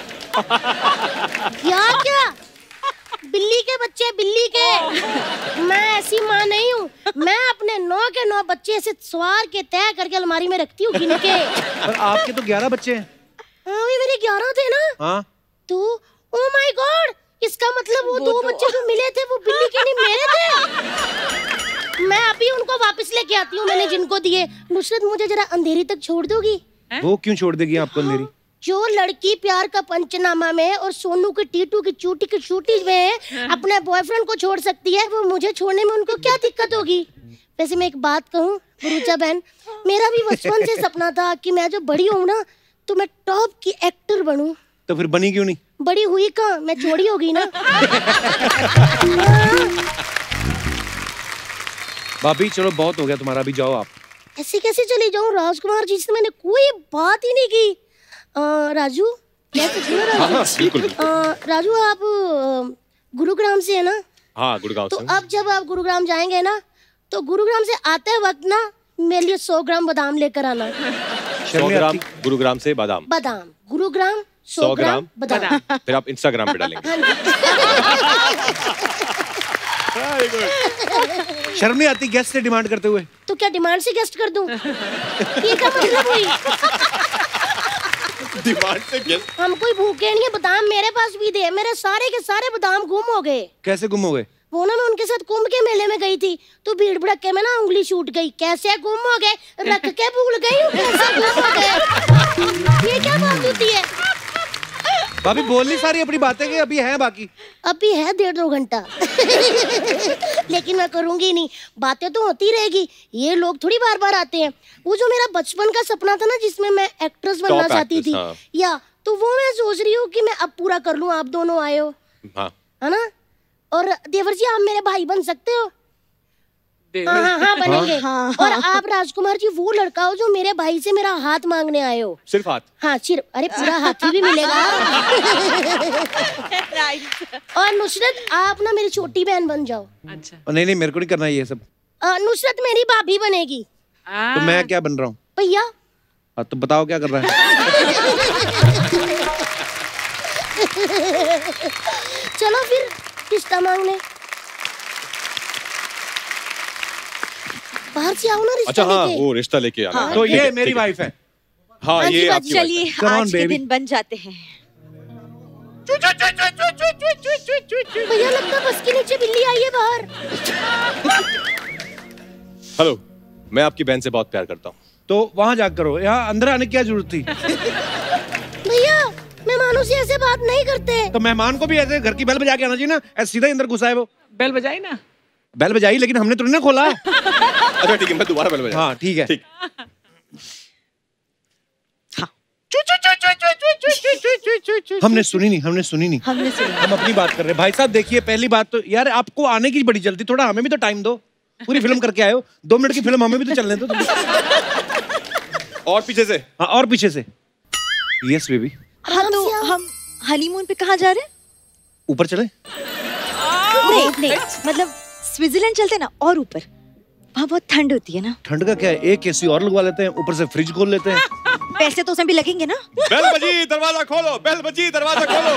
क्या बिल्ली के बच्चे, बिल्ली के। मैं ऐसी माँ नहीं हूँ, मैं अपने 9 के 9 बच्चे ऐसे सवार के तय करके अलमारी में रखती हूँ गिन के।
पर आपके तो 11 बच्चे हैं।
हाँ मेरे 11 थे ना।
हाँ
तो ओ माय गॉड, इसका मतलब वो 2 बच्चे जो मिले थे वो बिल्ली के नहीं मेरे थे। मैं अभी उनको वापस लेके आती हूँ, मैंने जिनको दिए। नुसरत मुझे जरा अंधेरी तक छोड़ दोगी?
वो क्यों छोड़ देगी आपको अंधेरी?
जो लड़की प्यार का पंचनामा में और सोनू की टीटू की चूटी की शूटी में अपने बॉयफ्रेंड को छोड़ सकती है, वो मुझे छोड़ने में उनको क्या दिक्कत होगी? वैसे मैं एक बात कहूँ भरूचा बहन, मेरा भी बचपन से सपना था कि मैं जो बड़ी हूँ ना, तो मैं टॉप की एक्टर बनूं।
तो फिर बनी क्यों नहीं?
बड़ी हुई कहाँ, मैं चौड़ी हो गई ना।
भाभी चलो बहुत हो गया तुम्हारा, अभी जाओ आप।
ऐसे कैसे चली जाऊं? राजकुमार जी से मैंने कोई बात ही नहीं की। राजू, राजू आप गुरुग्राम से है ना?
हाँ गुड़गांव
तो
से।
अब जब आप गुरुग्राम जाएंगे ना, तो गुरुग्राम से आते वक्त ना मेरे लिए 100 ग्राम बादाम लेकर आना।
100 ग्राम गुरुग्राम से बादाम।
बादाम गुरुग्राम 100 ग्राम बादाम।
फिर आप इंस्टाग्राम पे डालेंगे।
शर्म नहीं आती गेस्ट से डिमांड करते हुए?
तो क्या डिमांड से गेस्ट कर दूं? ये क्या मतलब हुई?
डिमांड से गेस्ट?
हम कोई भूखे नहीं है, बादाम मेरे पास भी दे। मेरे सारे के सारे बादाम गुम हो गए।
कैसे गुम हो गए?
वो ना मैं उनके साथ कुंभ के मेले में गई थी, तो भीड़ भड़के में ना उंगली छूट गई। कैसे गुम हो गए, रख के भूल गई हूँ, कैसे गुम हो गए। ये क्या बात होती है?
भाभी बोलनी सारी अपनी बातें कि अभी है बाकी?
अभी है 1.5-2 घंटा। लेकिन मैं करूंगी नहीं, बातें तो होती रहेगी। ये लोग थोड़ी बार बार आते हैं। वो जो मेरा बचपन का सपना था ना, जिसमें मैं एक्ट्रेस बनना चाहती थी, या तो वो मैं सोच रही हूँ कि मैं अब पूरा कर लूँ। आप दोनों आए हो, है ना? और देवर जी, आप मेरे भाई बन सकते हो। हाँ बनेंगे। और आप राजकुमार जी वो लड़का हो जो मेरे भाई से मेरा हाथ मांगने आए हो।
सिर्फ हाथ?
हाँ सिर्फ, अरे पूरा हाथी भी मिलेगा। और नुसरत, आप ना मेरी छोटी बहन बन जाओ।
अच्छा।
नहीं मेरे को नहीं करना ये सब।
नुसरत मेरी भाभी बनेगी।
तो मैं क्या बन रहा हूँ?
भैया।
तो बताओ क्या कर रहा है?
चलो फिर रिश्ता मांगने बाहर से आओ ना रिश्ता।
अच्छा हाँ, वो रिश्ता लेके आना।
तो ये मेरी वाइफ है।
हाँ ये आपकी वाइफ है।
चलिए आज के दिन बन जाते हैं।
भैया लगता है बस के नीचे बिल्ली आई है बाहर।
हेलो, मैं आपकी बहन से बहुत प्यार करता हूँ।
तो वहाँ जाकर करो, यहाँ अंदर आने की क्या जरूरत थी?
भैया मेहमानों से ऐसे बात नहीं करते।
तो मेहमान को भी ऐसे घर की बेल बजा के आना चाहिए ना, ऐसे सीधा अंदर घुसा है वो।
बेल बजाई ना?
बेल बजाई, लेकिन हमने तो नहीं ना खोला।
अच्छा ठीक है, मैं दोबारा बेल बजा।
हाँ ठीक है।
ठीक।
हमने सुनी नहीं। हम अपनी बात कर रहे हैं। भाई साहब देखिए, पहली बात तो यार आपको आने की बड़ी जल्दी, थोड़ा हमें भी तो टाइम दो। पूरी फिल्म करके आए हो, 2 मिनट की फिल्म हमें भी तो चलने दो।
और पीछे से?
हाँ और पीछे से। Yes baby.
हाँ तो हम हनीमून पे कहाँ जा रहे हैं?
ऊपर चले?
नहीं मतलब स्विट्जरलैंड चलते ना, और ऊपर। वहाँ बहुत ठंड होती है ना।
ठंड का क्या है, एक एसी और लगवा लेते हैं, ऊपर से फ्रिज खोल लेते हैं।
पैसे तो उसमें भी लगेंगे ना।
बेल बजी, दरवाजा खोलो। बेल बजी, दरवाजा खोलो।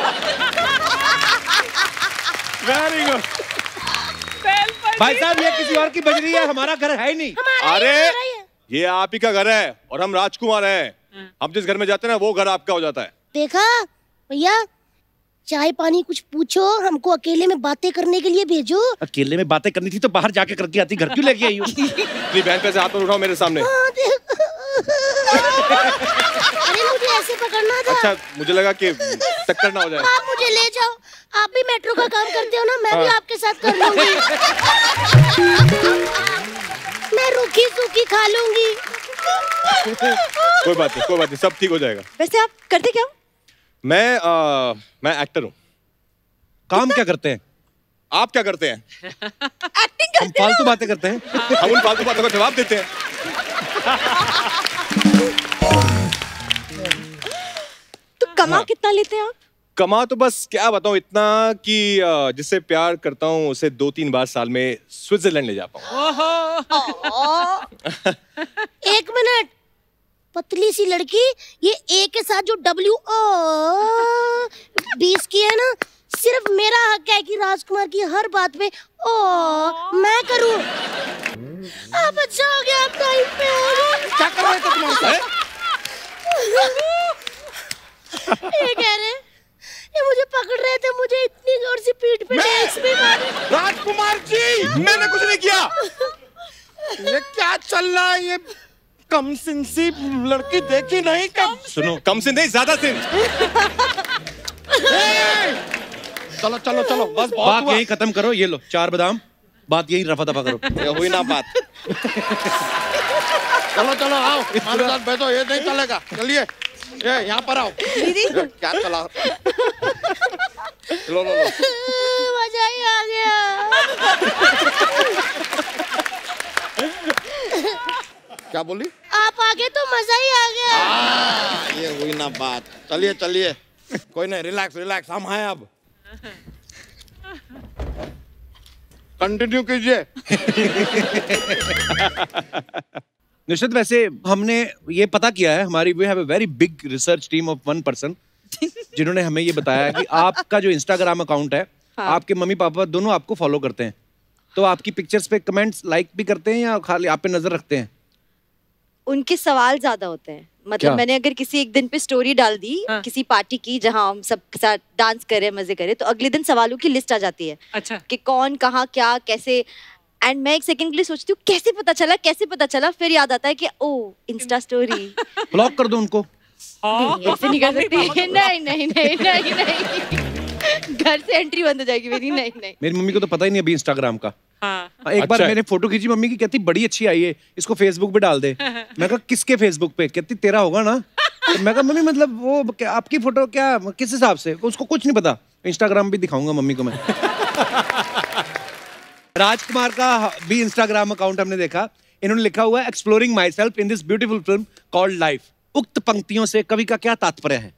Very good.
भाई साहब ये किसी और की बज रही है, हमारा घर है ही नहीं।
अरे ये आप ही का घर है और हम राजकुमार हैं। हम जिस घर में जाते हैं ना, वो घर आपका हो जाता है।
देखा भैया, चाय पानी कुछ पूछो, हमको अकेले में बातें करने के लिए भेजो।
अकेले में बातें करनी थी तो बाहर जाके करके आती, घर क्यों लेके आई हो?
अपनी बहन पे से हाथ पर उठाओ मेरे सामने।
अरे मुझे ऐसे पकड़ना था।
अच्छा मुझे लगा कि टक्कर ना हो जाए।
आप मुझे ले जाओ, आप भी मेट्रो का काम करते हो ना, मैं भी आपके साथ कर लूंगी। मैं रूखी सूखी खा लूंगी।
कोई बात नहीं, सब ठीक हो जाएगा।
वैसे आप करते क्या हो?
मैं एक्टर हूँ।
काम क्या करते हैं?
आप क्या करते हैं?
एक्टिंग करते
हम फालतू बातें करते हैं।
हम उन फालतू बातों का जवाब देते हैं।
तो कमा कितना लेते हैं आप?
कमा तो बस क्या बताऊं, इतना कि जिससे प्यार करता हूँ उसे 2-3 बार साल में स्विट्जरलैंड ले जा पाऊँ।
1 मिनट, पतली सी लड़की, ये ए के साथ जो W20 की है ना, सिर्फ मेरा हक है कि राजकुमार की हर बात पे मैं करूं। आप अच्छा हो गया, आप टाइम पे
क्या कर रहे थे तुम?
ये कह रहे, ये मुझे पकड़ रहे थे, मुझे इतनी जोर से पीठ पे डेक्स भी मारे।
राजकुमार जी, मैंने कुछ नहीं किया। ये क्या चल रहा है? ये कम सिन सी लड़की देखी नहीं कम।
सुनो, कम सिन नहीं, ज्यादा सिन।
चलो चलो चलो, बस बहुत
बात
हुआ।
यही खत्म करो, ये लो 4 बादाम, बात यही रफा दफा करो।
ये हुई ना बात। चलो चलो आओ, हमारे साथ बैठो, ये नहीं चलेगा। चलिए ये यहाँ पर आओ।
दीदी
क्या चला? लो लो लो।
मजा ही आ गया।
क्या बोली?
आप आगे तो मजा ही आ गया।
ये हुई ना बात। चलिए चलिए, कोई नहीं, रिलैक्स रिलैक्स, हम हैं अब। कंटिन्यू कीजिए।
निश्चित, वैसे हमने ये पता किया है, हमारी we have a very big research team of 1 person जिन्होंने हमें ये बताया कि आपका जो इंस्टाग्राम अकाउंट है, आपके मम्मी पापा दोनों आपको फॉलो करते हैं, तो आपकी पिक्चर्स पे कमेंट्स लाइक भी करते हैं या खाली आप पे नजर रखते हैं?
उनके सवाल ज्यादा होते हैं। मतलब
क्या?
मैंने अगर किसी एक दिन पे स्टोरी डाल दी किसी पार्टी की जहाँ हम सब के साथ डांस करे मजे करे, तो अगले दिन सवालों की लिस्ट आ जाती है।
अच्छा।
कि कौन कहाँ क्या कैसे, एंड मैं एक सेकंड के लिए सोचती हूँ कैसे पता चला, फिर याद आता है कि ओ इंस्टा स्टोरी।
ब्लॉक कर दो उनको।
ऐसे नहीं कर सकती। नहीं घर से एंट्री बंद हो जाएगी मेरी। नहीं
मेरी मम्मी को तो पता ही नहीं अभी इंस्टाग्राम का।
हाँ।
एक बार
अच्छा।
मैंने फोटो खींची, मम्मी की कहती बड़ी अच्छी आई है, इसको फेसबुक पे डाल दे। मैं कहा किसके फेसबुक पे? कहती तेरा होगा ना। तो मैं कहा मम्मी मतलब वो आपकी फोटो क्या किस हिसाब से? उसको कुछ नहीं पता। इंस्टाग्राम भी दिखाऊंगा मम्मी को मैं। राजकुमार का भी इंस्टाग्राम अकाउंट हमने देखा, इन्होंने लिखा हुआ है exploring myself in this beautiful film called life. उक्त पंक्तियों से कवि का क्या तात्पर्य है?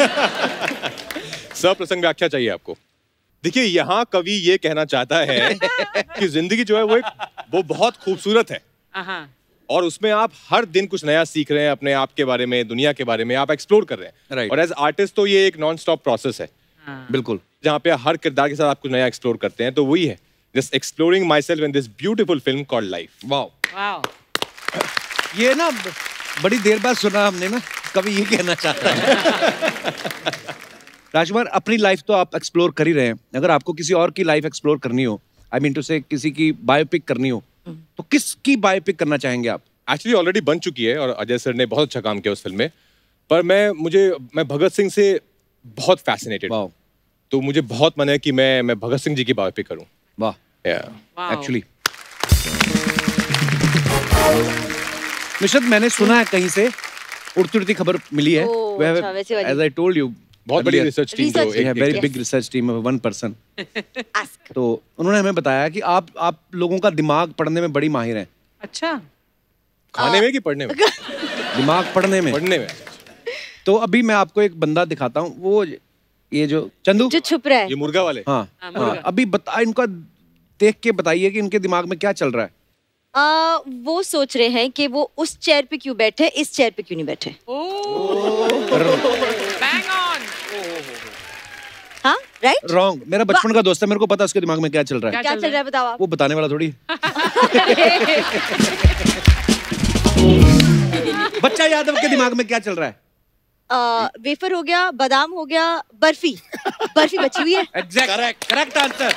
सप्रसंग व्याख्या चाहिए आपको। देखिए, यहाँ कवि ये कहना चाहता है कि जिंदगी जो है वो बहुत खूबसूरत है, और उसमें आप हर दिन कुछ नया सीख रहे हैं, अपने आप के बारे में, दुनिया के बारे में आप एक्सप्लोर कर रहे हैं।
Right.
और एज आर्टिस्ट तो ये एक नॉन स्टॉप प्रोसेस है।
बिल्कुल।
जहाँ पे हर किरदार के साथ आप कुछ नया एक्सप्लोर करते हैं, तो वही है just exploring myself in this beautiful film called life.
Wow. ये ना बड़ी देर बाद सुना हमने ना, कभी ये कहना चाहता है। राजकुमार, अपनी लाइफ तो आप एक्सप्लोर कर ही रहे हैं, अगर आपको किसी और की लाइफ एक्सप्लोर करनी हो, आई मीन टू से किसी की बायोपिक करनी हो, तो किसकी बायोपिक करना चाहेंगे आप?
एक्चुअली ऑलरेडी बन चुकी है और अजय सर ने बहुत अच्छा काम किया उस फिल्म में, पर मैं भगत सिंह से बहुत फैसिनेटेड हूँ, तो मुझे बहुत मन है कि मैं भगत सिंह जी की बायोपिक करूँ।
वाह। एक्चुअली निशद, मैंने सुना है कहीं से, उड़ती उड़ती खबर मिली है, एज आई टोल्ड यू,
बहुत बड़ी research team,
very big research team of one person. तो उन्होंने हमें बताया कि आप लोगों का दिमाग पढ़ने में बड़ी माहिर हैं।
अच्छा।
खाने में कि पढ़ने में?
दिमाग पढ़ने में। तो अभी मैं आपको एक बंदा दिखाता हूँ, वो ये जो चंदू
जो छुप रहा है,
ये मुर्गा वाले।
हाँ, अभी इनका देख के बताइए कि इनके दिमाग में क्या चल रहा है।
वो सोच रहे हैं कि वो उस चेयर पे क्यों बैठे, इस चेयर पे क्यों नहीं बैठे।
Bang on.
हाँ, राइट?
रॉन्ग। मेरा बचपन का दोस्त है, मेरे को पता है उसके दिमाग में क्या चल रहा है।
क्या चल रहा है बताओ आप।
वो बताने वाला थोड़ी। बच्चा यादव के दिमाग में क्या चल रहा है?
वेफर हो गया, बादाम हो गया, बर्फी बची हुई है।
Correct answer.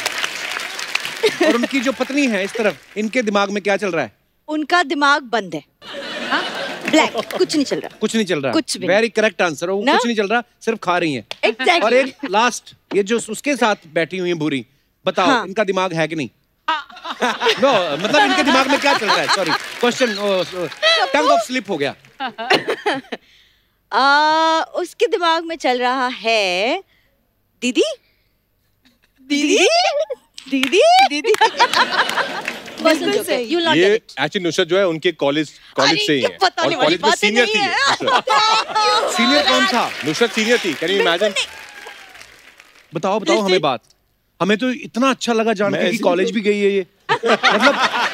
और उनकी जो पत्नी है इस तरफ, इनके दिमाग में क्या चल रहा है?
उनका दिमाग बंद है, ब्लैक, कुछ नहीं चल रहा। कुछ भी।
Very correct answer. वो कुछ नहीं चल रहा, सिर्फ खा रही हैं।
Exactly.
और एक लास्ट, ये जो उसके साथ बैठी हुई है भूरी, बताओ
हाँ।
इनका दिमाग है कि नहीं? नो, मतलब इनके दिमाग में क्या चल रहा है? Sorry, question tongue of slip हो गया।
उसके दिमाग में चल रहा है दीदी। बिल्कुल सही।
ये एक्चुअली नुसरत जो है उनके कॉलेज से ही है, और कॉलेज में सीनियर थी।
सीनियर कौन था?
नुसरत सीनियर थी। Can you imagine?
बताओ हमें बात। हमें तो इतना अच्छा लगा जान के कि कॉलेज भी गई है ये। मतलब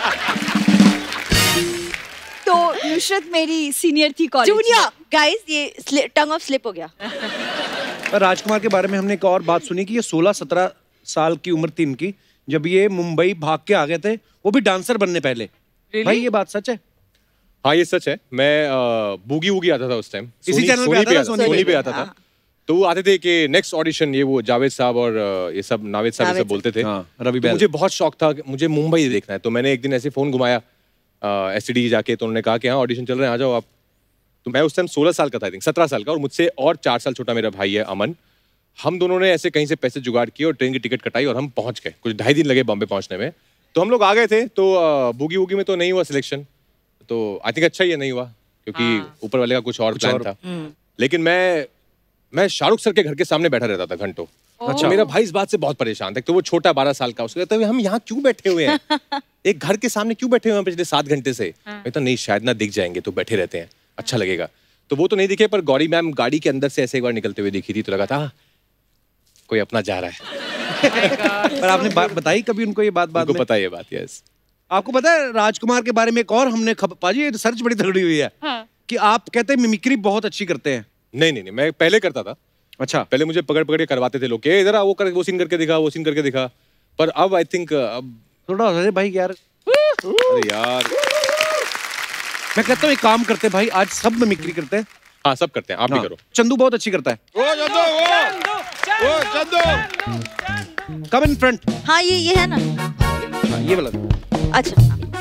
तो नुसरत मेरी सीनियर थी कॉलेज।
जूनियर गाइस, ये टंग ऑफ स्लिप हो गया।
पर राजकुमार के बारे में हमने एक और बात सुनी कि ये 16-17 साल की उम्र थी इनकी जब ये मुंबई भाग के आ गए थे, वो भी डांसर बनने पहले। भाई ये बात सच है?
हाँ, ये सच है। मैं बूगी वूगी आता था उस टाइम,
इसी चैनल पे आता था,
सोनी पे आता था। तो वो आते थे कि नेक्स्ट ऑडिशन, ये वो जावेद साहब और ये सब नावेद साहब ये सब बोलते थे।
रवि
तो मुझे बहुत शौक था कि मुझे मुंबई देखना है। तो मैंने एक दिन ऐसे फोन घुमाया एसटीडी जाके, तो उन्होंने कहा कि हाँ ऑडिशन चल रहे हैं, आ जाओ आप। तो मैं उस टाइम 16 साल का था, 17 साल का, और मुझसे और 4 साल छोटा मेरा भाई है अमन। हम दोनों ने ऐसे कहीं से पैसे जुगाड़ किए और ट्रेन की टिकट कटाई और हम पहुंच गए। कुछ 2.5 दिन लगे बॉम्बे पहुंचने में। तो हम लोग आ गए थे। तो बूगी वूगी में तो नहीं हुआ सिलेक्शन, तो आई थिंक अच्छा ही है नहीं हुआ, क्योंकि ऊपर वाले का कुछ और प्लान था। लेकिन मैं शाहरुख सर के घर के सामने बैठा रहता था घंटों। अच्छा। मेरा भाई इस बात से बहुत परेशान था। तो वो छोटा 12 साल का, उसको कहता है हम यहाँ क्यों बैठे हुए हैं, एक घर के सामने क्यों बैठे हुए हैं पिछले 7 घंटे से। मैं तो नहीं, शायद ना दिख जाएंगे, तो बैठे रहते हैं, अच्छा लगेगा। तो वो तो नहीं दिखे, पर गौरी मैम गाड़ी के अंदर से ऐसे एक बार निकलते हुए दिखी थी, तो लगा था कोई अपना जा रहा है।
पर आपने बताई कभी उनको ये बात?
उनको पता है ये बात? यस।
आपको पता है राजकुमार के बारे में एक और हमने पाजी, ये रिसर्च बड़ी तगड़ी हुई है कि आप कहते हैं मिमिक्री बहुत अच्छी करते हैं।
नहीं, मैं पहले करता था।
अच्छा।
पहले मुझे पकड़ के करवाते थे लोग, इधर वो सीन करके दिखा, वो सीन करके दिखा। पर अब आई थिंक अब
थोड़ा, अरे भाई यार,
अरे यार
मैं कहता हूँ एक काम करते हैं भाई, आज सब मिमिक्री करते हैं।
हाँ सब करते हैं, आप भी करो।
चंदू बहुत अच्छी करता है। Come in front.
हाँ ये है ना।
ये वाला।
अच्छा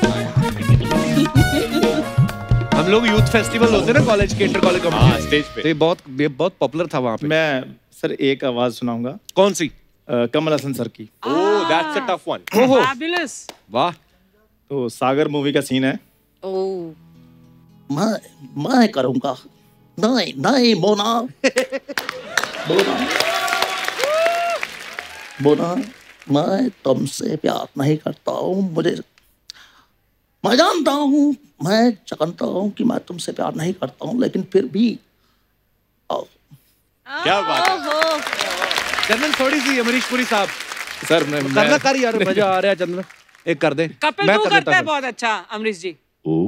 हम लोग यूथ फेस्टिवल होते हैं ना कॉलेज के, इंटर कॉलेज
हाँ, स्टेज पे।
तो ये बहुत पॉपुलर था वहाँ पे।
मैं सर एक आवाज सुनाऊंगा।
कौन सी?
कमल हसन सर की।
Oh that's a tough one.
ओहो
Fabulous.
वाह।
तो सागर मूवी का सीन है।
ओह
मैं करूंगा। नहीं नहीं मोना। मोना मैं तुमसे प्यार नहीं करता हूँ। मैं जानता हूँ, मैं जानता हूँ कि मैं तुमसे प्यार नहीं करता हूँ, लेकिन फिर भी
क्या बात है।
चंदन थोड़ी सी अमरीश पुरी साहब
सर
करना कर यार, मजा आ रहा है चंदन, एक कर दे।
कपिल
मैं
तू
कर
करता
देता
है
हूँ।
बहुत अच्छा अमरीश जी।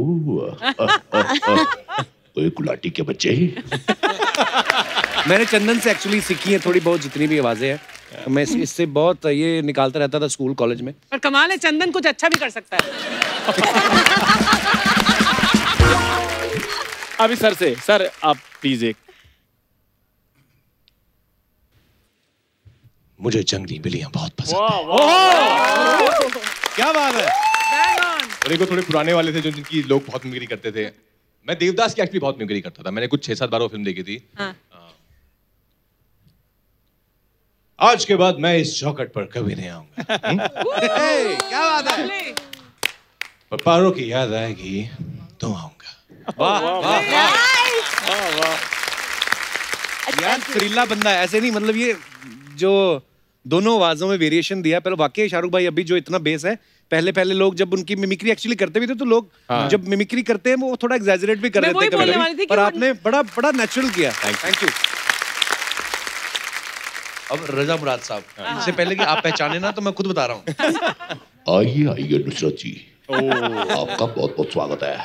ओए गुलाटी के बच्चे।
मैंने चंदन से एक्चुअली सीखी है थोड़ी बहुत, जितनी भी आवाजें हैं मैं इससे बहुत ये निकालता रहता था स्कूल कॉलेज में।
पर कमाल है, चंदन कुछ अच्छा भी कर सकता है।
अभी सर से, सर आप प्लीज एक।
मुझे जंगली बिल्लियां बहुत पसंद
क्या बात है।
और एक थोड़े पुराने वाले थे जो जिनकी लोग बहुत मिमिक्री करते थे। मैं देवदास की एक्चुअली बहुत मिमिक्री करता था। मैंने कुछ 6-7 बार वो फिल्म देखी थी।
हाँ।
आज के बाद मैं इस चौखट पर कभी नहीं आऊंगा।
क्या बात है।
पर पारों की याद आएगी तो आऊंगा।
वाह वाह यार, सुरीला बंदा है। ऐसे नहीं, मतलब ये जो दोनों आवाजों में वेरिएशन दिया, पहले वाकई शाहरुख भाई अभी जो इतना बेस है, पहले लोग जब उनकी मिमिक्री एक्चुअली करते भी थे तो लोग जब मिमिक्री करते हैं वो थोड़ा एग्जैजरेट भी कर देते हैं कभी-कभी, पर आपने बड़ा नेचुरल किया। Thank you. अब रजा मुराद साहब, इससे पहले कि आप पहचाने ना तो मैं खुद बता रहा हूँ।
आइए आइए नुसरत जी, आपका बहुत बहुत स्वागत है।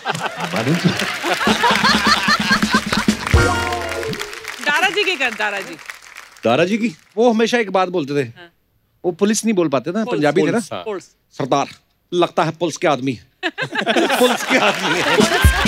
दारा जी की कर, दारा जी।
दारा जी की वो हमेशा एक बात बोलते थे। वो पुलिस नहीं बोल पाते ना, पंजाबी थे ना। सरदार लगता है पुलिस के आदमी। पुलिस के आदमी है।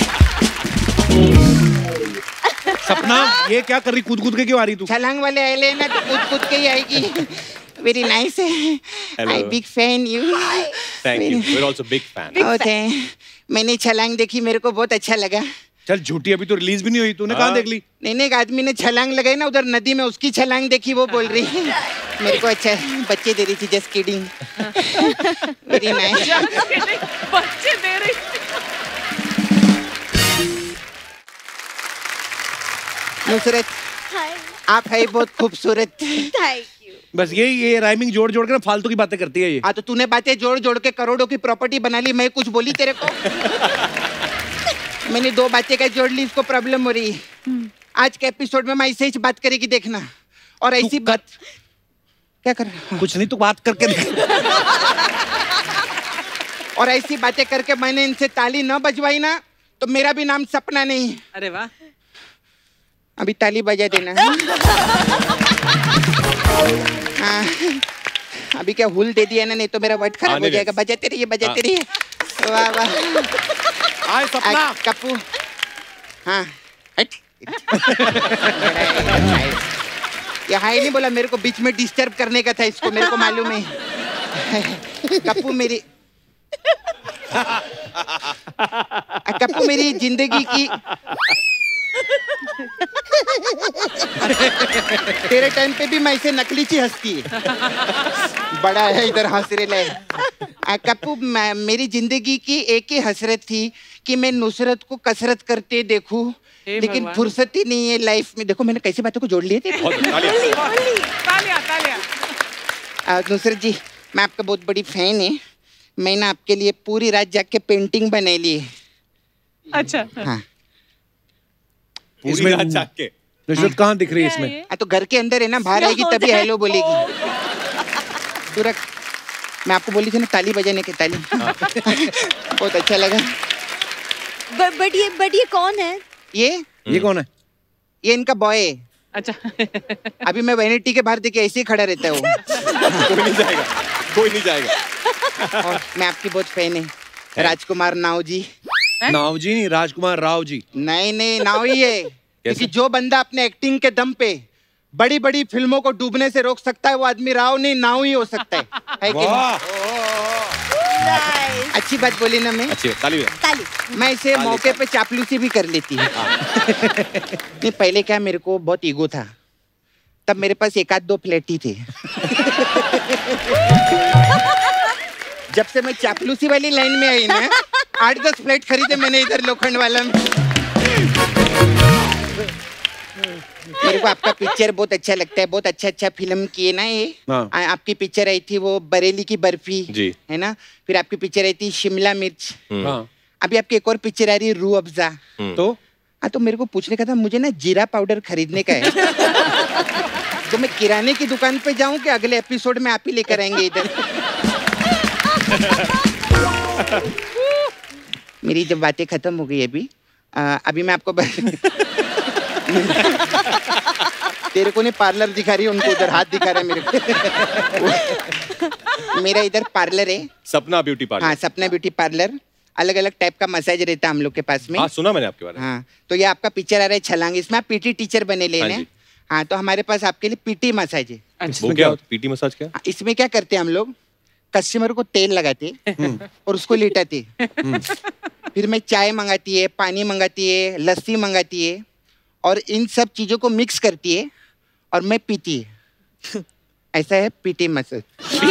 सपना ये क्या कर रही, कूद कूद के क्यों आ रही तू?
छलांग वाले आए ना तो कूद कूद के ही आएगी। वेरी नाइस है। I big fan you.
Thank you, we are also big fan.
मैंने छलांग देखी, मेरे को बहुत अच्छा लगा।
चल झूठी, अभी तो रिलीज भी नहीं हुई, तूने कहाँ देख ली?
नहीं, एक आदमी ने छलांग लगाई ना उधर नदी में, उसकी छलांग देखी, वो बोल रही है मेरे को अच्छा बच्चे दे रही थी। Just kidding. Very nice.
बच्चे दे रही।
नुसरत आप है बहुत खूबसूरत।
Thank you.
बस ये राइमिंग जोड़ जोड़ कर फालतू की बातें करती है ये।
हाँ तो तूने बातें जोड़ जोड़ के करोड़ों की प्रॉपर्टी बना ली, मैं कुछ बोली तेरे को? मैंने 2 बातें का जोड़ ली, इसको प्रॉब्लम हो रही है। आज के एपिसोड में मैं ऐसे ही बात करेगी देखना, और ऐसी बात क्या कर रहा?
कुछ नहीं, तू बात करके
और ऐसी बातें करके मैंने इनसे ताली न बजवाई ना तो मेरा भी नाम सपना नहीं।
अरे वाह।
अभी ताली बजा देना। हाँ, अभी क्या हुल दे दिया ना, नहीं तो मेरा वर्ड खराब हो जाएगा। बजाते रहिए, बजाते रहिए। वाह वाह।
हाय सपना।
कप्पू। हाँ ये हाय नहीं बोला, मेरे को बीच में डिस्टर्ब करने का था इसको, मेरे को मालूम है। कप्पू मेरी कप्पू मेरी जिंदगी की तेरे टाइम पे भी मैं ऐसे नकली ची हंसती है। बड़ा है इधर हंस रहे। कप्पू मेरी जिंदगी की एक ही हसरत थी कि मैं नुसरत को कसरत करते देखूं, लेकिन फुर्सत ही नहीं है लाइफ में। देखो मैंने कैसे बातों को जोड़ लिए थे। नुसरत जी मैं आपका बहुत बड़ी फैन है। मैं ना आपके लिए पूरी रात जाग के पेंटिंग बनाई ली है।
अच्छा।
हाँ
पूरी रात जाग के।
नुसरत कहाँ दिख रही है इसमें?
तो घर के अंदर है ना, बाहर आएगी तभी हेलो बोलेगी। पूरा मैं आपको बोली थी ना ताली बजाने की, ताली। बहुत अच्छा लगा।
बट ये कौन है?
ये
कौन है?
ये इनका बॉय है।
अच्छा।
अभी मैं वैनिटी के बाहर देखे ऐसे ही खड़ा रहता है वो।
कोई नहीं जाएगा, कोई नहीं जाएगा।
और मैं आपकी बहुत फैन है, राजकुमार नाव जी।
नाव जी नहीं, राजकुमार राव जी।
नहीं नाव ही है, क्योंकि जो बंदा अपने एक्टिंग के दम पे बड़ी बड़ी फिल्मों को डूबने से रोक सकता है वो आदमी राव नहीं नाव ही हो सकता है कि नहीं? अच्छी बात बोली ना मैं?
अच्छी ताली।
मैं इसे मौके पे चापलूसी भी कर लेती हूँ। नहीं पहले क्या मेरे को बहुत ईगो था, तब मेरे पास 1-2 फ्लैट ही थे। जब से मैं चापलूसी वाली लाइन में आई ना 8-10 फ्लैट खरीदे मैंने इधर लोखंड वाला में। मेरे को आपका पिक्चर बहुत अच्छा लगता है, बहुत अच्छा फिल्म किए ना ये। आपकी पिक्चर आई थी वो बरेली की बर्फी जी, है ना, फिर आपकी पिक्चर आई थी शिमला मिर्च, अभी आपकी एक और पिक्चर आ रही है रूह अफ़ज़ा। तो मेरे को पूछने का था, मुझे ना जीरा पाउडर खरीदने का है। तो मैं किराने की दुकान पे जाऊं कि अगले एपिसोड में आप ही लेकर आएंगे इधर? मेरी जब बातें खत्म हो गई अभी मैं आपको तेरे को नहीं पार्लर दिखा रही, उनको उधर हाथ दिखा रहा है मेरे को। मेरा इधर पार्लर है,
सपना ब्यूटी पार्लर।
हाँ, सपना ब्यूटी पार्लर। अलग अलग टाइप का मसाज रहता है हम लोग के पास में।
हाँ, सुना मैंने आपके बारे में।
हाँ, तो ये आपका पिक्चर आ रहा है छलांग, इसमें आप पीटी टीचर बने लेने। हाँ, तो हमारे पास आपके लिए पीटी मसाज है।
वो क्या पीटी मसाज क्या?
इसमें क्या करते हैं हम लोग, कस्टमर को तेल लगाते और उसको लिटाते, फिर मैं चाय मंगाती है, पानी मंगाती है, लस्सी मंगाती है और इन सब चीजों को मिक्स करती है और मैं पीती है। ऐसा है पीटी मसाज।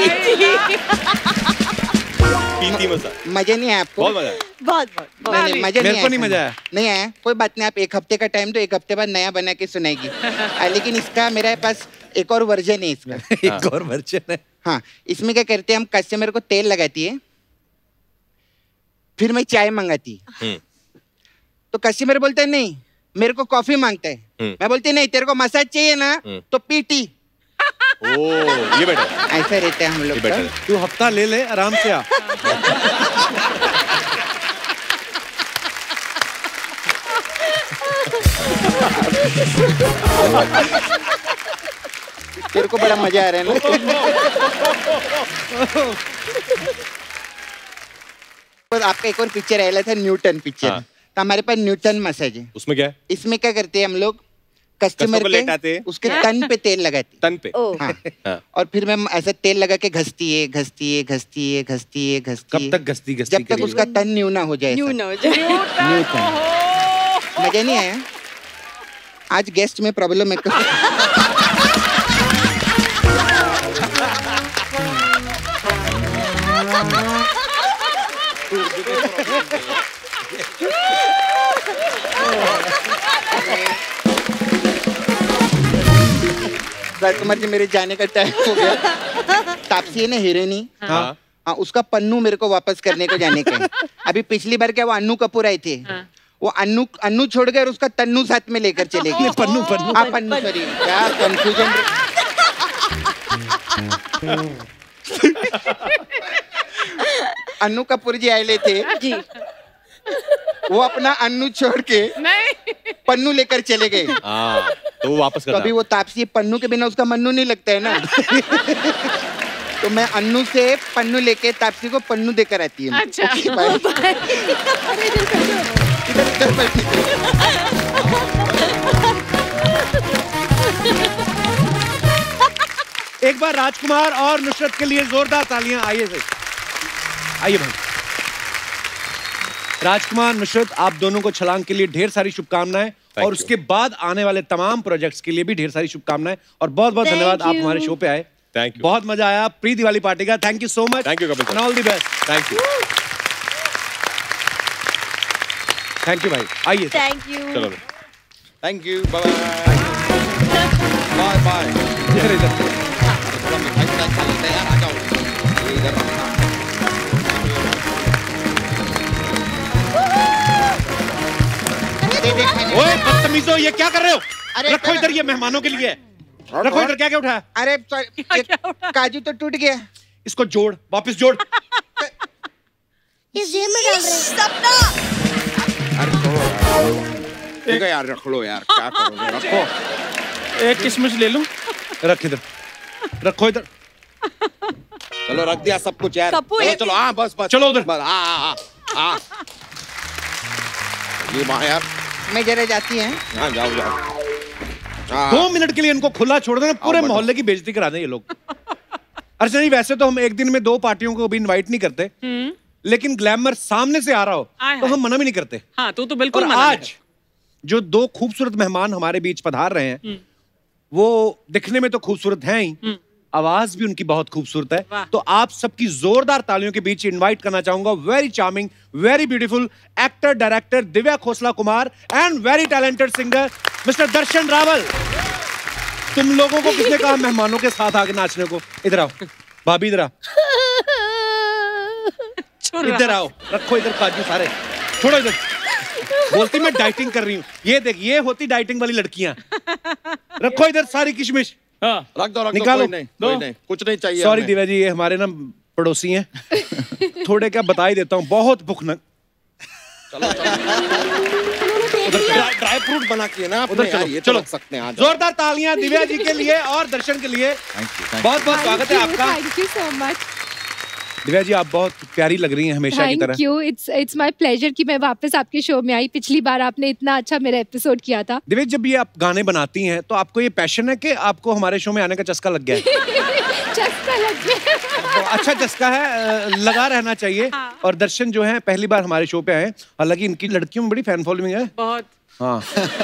पीटी मसाज
मजा नहीं आया आपको?
बहुत मजा आया।
बहुत
नहीं, मजा
मेरे को नहीं मजा आया।
नहीं आया, कोई बात नहीं, आप 1 हफ्ते का टाइम दो, 1 हफ्ते बाद नया बना के सुनाएगी। लेकिन इसका मेरे पास एक और वर्जन है इसका।
एक और वर्जन है?
हाँ, इसमें क्या करते हैं हम, कस्टमर को तेल लगाती है, फिर मैं चाय मंगाती, तो कस्टमर बोलता है नहीं मेरे को कॉफी मांगता है, मैं बोलती नहीं तेरे को मसाज चाहिए ना तो पीटी।
ये बेटा
ऐसा रहता है हम लोग का।
तू हफ्ता ले ले आराम से आ।
तेरे को बड़ा मजा आ रहा है ना? आपका एक और पिक्चर आया था न्यूटन पिक्चर। तो हमारे पास न्यूटन मसाज है।
उसमें क्या है?
इसमें क्या करते हैं हम लोग, कस्टमर के उसके तन पे तेल लगाते,
तन पे।
हाँ। और फिर मैं ऐसा तेल लगा के घसती है।
कब तक घसती
जब तक उसका तन न्यू ना हो जाए। न्यूटन मजा नहीं आया? आज गेस्ट में प्रॉब्लम है। राजकुमार जी मेरे जाने का टाइम हो गया। तापसी है ना हीरोइनी, हाँ, उसका पन्नू मेरे को वापस करने को जाने का है। अभी पिछली बार क्या वो अन्नू कपूर आए थे, वो अन्नू छोड़ गए और उसका तन्नू साथ में लेकर चले गए। पन्नू सॉरी, क्या कंफ्यूजन। अन्नू कपूर जी आए थे जी, वो अपना अन्नू छोड़ के पन्नू लेकर चले गए।
तो वापस करना।
कभी वो तापसी पन्नू के बिना उसका मन्नू नहीं लगता है ना। तो मैं अन्नू से पन्नू लेके तापसी को पन्नू देकर आती है।
अच्छा।
एक बार राजकुमार और नुसरत के लिए जोरदार तालियां। आइए भाई। राजकुमार, नुसरत, आप दोनों को छलांग के लिए ढेर सारी शुभकामनाएं और उसके बाद आने वाले तमाम प्रोजेक्ट्स के लिए भी ढेर सारी शुभकामनाएं और बहुत बहुत धन्यवाद आप हमारे शो पे आए।
थैंक यू,
बहुत मजा आया प्री दिवाली पार्टी का। Thank you so much.
Thank you Kapil sir,
all the best.
Thank you.
Thank you भाई, आइए।
Thank you.
चलो,
thank you, bye bye bye. थोड़ा मिठाई खा लेते हैं यार, आ जाओ इधर।
ओए बदतमीजो, ये क्या कर रहे हो? रखो इधर, ये मेहमानों के लिए। रखो इधर। क्या उठाया?
अरे काजू तो टूट गया।
इसको जोड़, वापस जोड़।
इस जेब में डाल रहे हैं।
सपना।
ठीक है यार, रख लो यार, क्या करोगे, रखो।
एक किशमिश ले लूं?
रख इधर, रखो इधर।
चलो रख दिया सब कुछ यार। चलो हाँ, बस
चलो उधर।
हाँ। ये वहाँ यार।
मैं जरा जाती है।
हाँ जाओ जाओ।
2 मिनट के लिए इनको खुला छोड़ देना, पूरे मोहल्ले की बेइज्जती करा दें ये लोग। अर्चना जी, वैसे तो हम एक दिन में 2 पार्टियों को भी इनवाइट नहीं करते, लेकिन ग्लैमर सामने से आ रहा हो तो हम मना भी नहीं करते।
हाँ, तो बिल्कुल
और आज जो 2 खूबसूरत मेहमान हमारे बीच पधार रहे हैं, वो दिखने में तो खूबसूरत हैं ही, आवाज भी उनकी बहुत खूबसूरत है। तो आप सबकी जोरदार तालियों के बीच इनवाइट करना चाहूंगा very charming, very beautiful actor director Divya Khosla Kumar and very talented singer mister Darshan Raval. तुम लोगों को किसने कहा मेहमानों के साथ आके नाचने को? इधर आओ भाभी, इधर आओ, इधर आओ, रखो इधर काजू सारे, छोड़ो इधर। बोलती मैं डाइटिंग कर रही हूँ, ये देख, ये होती डाइटिंग वाली लड़कियां। रखो इधर सारी किशमिश।
हाँ, रख दो
निकालो।
कोई नहीं, कुछ नहीं चाहिए।
सॉरी दिव्या जी, ये हमारे ना पड़ोसी हैं, थोड़े क्या बता ही देता हूँ, बहुत भूख न।
चलो ड्राई फ्रूट बना के ना
उधर चलो,
ये
चलो
सकते हैं।
जोरदार तालियां दिव्या जी के लिए और दर्शन के लिए। बहुत बहुत स्वागत है आपका।
Thank you so much
Divya ji, आप बहुत प्यारी लग रही हैं हमेशा की तरह।
Thank you, it's my pleasure कि मैं वापस आपके शो में आई। पिछली बार आपने इतना अच्छा मेरा एपिसोड किया था।
दिव्या, जब ये आप गाने बनाती हैं तो आपको ये पैशन है कि आपको हमारे शो में आने का चस्का लग गया है?
चस्का लग गया।
तो अच्छा चस्का है, लगा रहना चाहिए। और दर्शन जो है पहली बार हमारे शो पे आए, हालांकि इनकी लड़कियों में बड़ी फैन फॉलोइंग है
बहुत।
हाँ।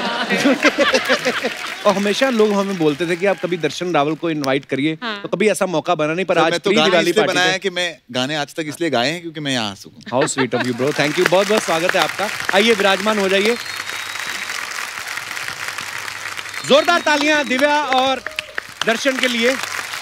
और हमेशा लोग हमें बोलते थे कि आप कभी दर्शन रावल को इनवाइट करिए, तो कभी ऐसा मौका बना नहीं, पर आज
तो दिवाली पार्टी बनाया है कि मैं गाने आज तक इसलिए गाए हैं क्योंकि मैं यहाँ आ सकूं।
How sweet of you bro, thank you, बहुत बहुत स्वागत है आपका। आइए विराजमान हो जाइए। जोरदार तालियां दिव्या और दर्शन के लिए।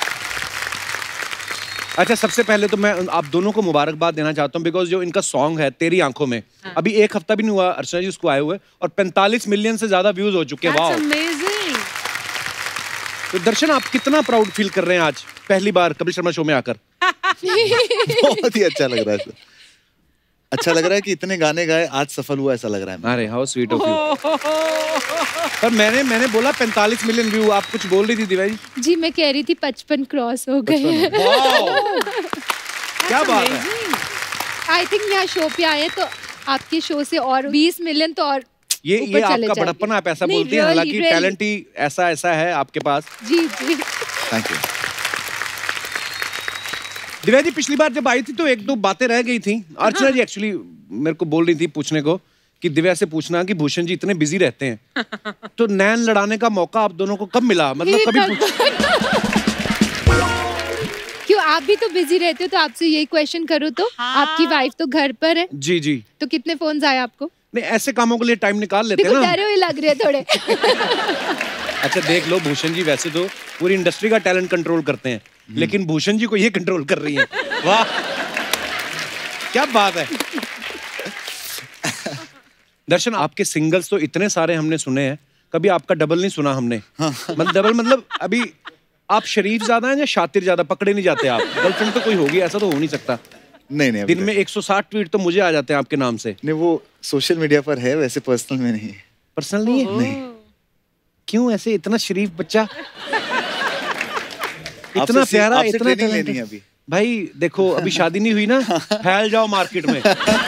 अच्छा, सबसे पहले तो मैं आप दोनों को मुबारकबाद देना चाहता हूं, बिकॉज जो इनका सॉन्ग है तेरी आंखों में, अभी 1 हफ्ता भी नहीं हुआ अर्चना जी उसको आए हुए, और 45 मिलियन से ज्यादा व्यूज हो चुके हैं। Wow,
amazing.
तो दर्शन, आप कितना प्राउड फील कर रहे हैं आज पहली बार कपिल शर्मा शो में आकर?
बहुत ही अच्छा लग रहा है। अच्छा लग रहा है कि इतने गाने गाए, आज सफल हुआ ऐसा लग रहा है।
अरे हाउ स्वीट ऑफ यू। पर मैंने बोला 45 मिलियन व्यू, आप कुछ बोल रही थी दिव्या जी?
जी, मैं कह रही थी 55 क्रॉस हो गए।
क्या बात है।
आई थिंक यहाँ शो पे आए तो आपके शो से और 20 मिलियन तो और
ये आपका बड़प्पन, आप ऐसा बोलती हैं, हालांकि टैलेंट ही ऐसा है आपके पास।
जी जी,
थैंक यू।
दिव्या जी, पिछली बार जब आई थी तो 1-2 बातें रह गई थी। अर्चना जी एक्चुअली मेरे को बोल रही थी पूछने को कि दिव्या से पूछना कि भूषण जी इतने बिजी रहते हैं, तो नैन लड़ाने का मौका आप दोनों को कब मिला? मतलब कभी
क्यों, आप भी तो बिजी रहते हो, तो आपसे यही क्वेश्चन करूँ तो आपकी वाइफ तो घर पर है।
जी जी।
तो कितने फोन आए आपको?
नहीं, ऐसे कामों के लिए टाइम निकाल लेते हैं ना।
डरे हुए लग रहे हैं थोड़े।
अच्छा देख लो, भूषण जी वैसे तो पूरी इंडस्ट्री का टैलेंट कंट्रोल करते हैं, लेकिन भूषण जी को ये कंट्रोल कर रही हैं। वाह, क्या बात है। दर्शन, आपके सिंगल्स तो इतने सारे हमने सुने हैं, कभी आपका डबल नहीं सुना हमने। डबल मतलब अभी आप शरीफ ज्यादा हैं या शातिर ज्यादा? पकड़े नहीं जाते आप? गर्लफ्रेंड तो कोई होगी, ऐसा तो हो नहीं सकता।
नहीं,
दिन में 160 ट्वीट तो मुझे आ जाते हैं आपके नाम से।
नहीं, वो सोशल मीडिया पर है, वैसे पर्सनल में नहीं।
पर्सनल नहीं है?
नहीं।
क्यों ऐसे? इतना शरीफ बच्चा, इतना प्यारा, इतना
लेनी अभी।
भाई देखो, अभी शादी नहीं हुई ना, फैल जाओ मार्केट में।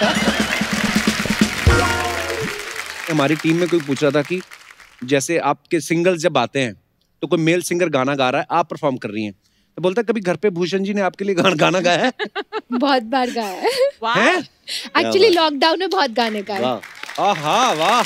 हमारी टीम में कोई पूछ रहा था कि जैसे आपके सिंगल्स जब आते हैं तो कोई मेल सिंगर गाना गा रहा है, आप परफॉर्म कर रही हैं, तो बोलता है कभी घर पे भूषण जी ने आपके लिए गाना गाया है?
बहुत बार गाया
है।
एक्चुअली लॉकडाउन में बहुत गाने गाए।
वाह वाह।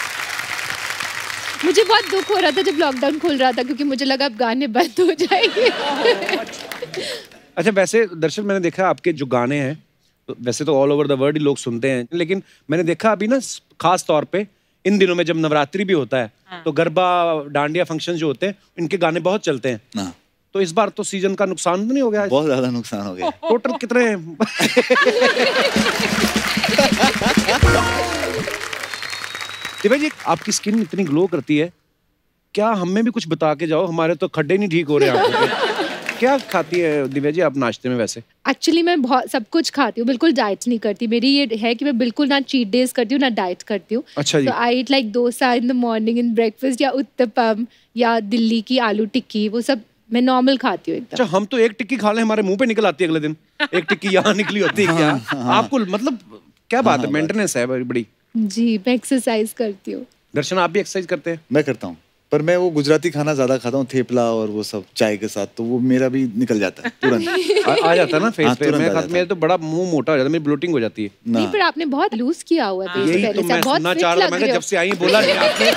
मुझे बहुत दुख हो रहा था जब लॉकडाउन खुल रहा था, क्योंकि मुझे लगा अब गाने बंद हो जाएंगे।
अच्छा, वैसे दर्शन, मैंने देखा आपके जो गाने हैं, तो वैसे तो ऑल ओवर द वर्ल्ड ही लोग सुनते हैं, लेकिन मैंने देखा अभी ना खास तौर पे इन दिनों में जब नवरात्रि भी होता है, तो गरबा डांडिया फंक्शन जो होते हैं, इनके गाने बहुत चलते हैं। तो इस बार तो सीजन का नुकसान तो नहीं हो गया?
बहुत ज्यादा नुकसान हो गया।
टोटल कितने? दिव्या जी, आपकी स्किन इतनी ग्लो करती है, क्या हमें भी कुछ बता के जाओ, हमारे तो खड्डे नहीं ठीक हो रहे आंखों पे। क्या खाती है दिव्या जी आप नाश्ते में? वैसे
एक्चुअली मैं बहुत सब कुछ खाती हूँ, बिल्कुल डाइट नहीं करती। मेरी ये है कि मैं बिल्कुल ना चीट डेज करती हूँ ना डाइट करती हूँ।
अच्छा जी।
तो I eat like dosa in the morning in breakfast, या उत्तपम, या दिल्ली की आलू टिक्की, वो सब मैं नॉर्मल खाती हूँ एकदम।
अच्छा, हम तो एक टिक्की खा लें हमारे मुंह पे निकल आती है अगले दिन। एक टिक्की यहाँ निकली होती है क्या? आपको मतलब क्या बात है, मेंटेनेंस है बड़ी।
जी, मैं एक्सरसाइज करती हूँ।
दर्शन, आप भी एक्सरसाइज करते हैं?
मैं करता हूँ, पर मैं वो गुजराती खाना ज्यादा खाता हूँ, थेपला और वो सब चाय के साथ, तो वो मेरा भी निकल जाता है तुरंत।
आ जाता है ना फेस पे।
तुरंत आ
मैं
जाता है।
मेरे तो बड़ा मुंह मोटा हो जाता है, मेरी ब्लोटिंग हो जाती है।
नहीं, पर आपने बहुत लूज किया हुआ है फेस
यही
पहले
तो
से,
मैं
आप बहुत
सुनना
फिट
चाह रहा
लग
था।
रहे
मैं
हो।
जब से आई बोला नहीं आपने।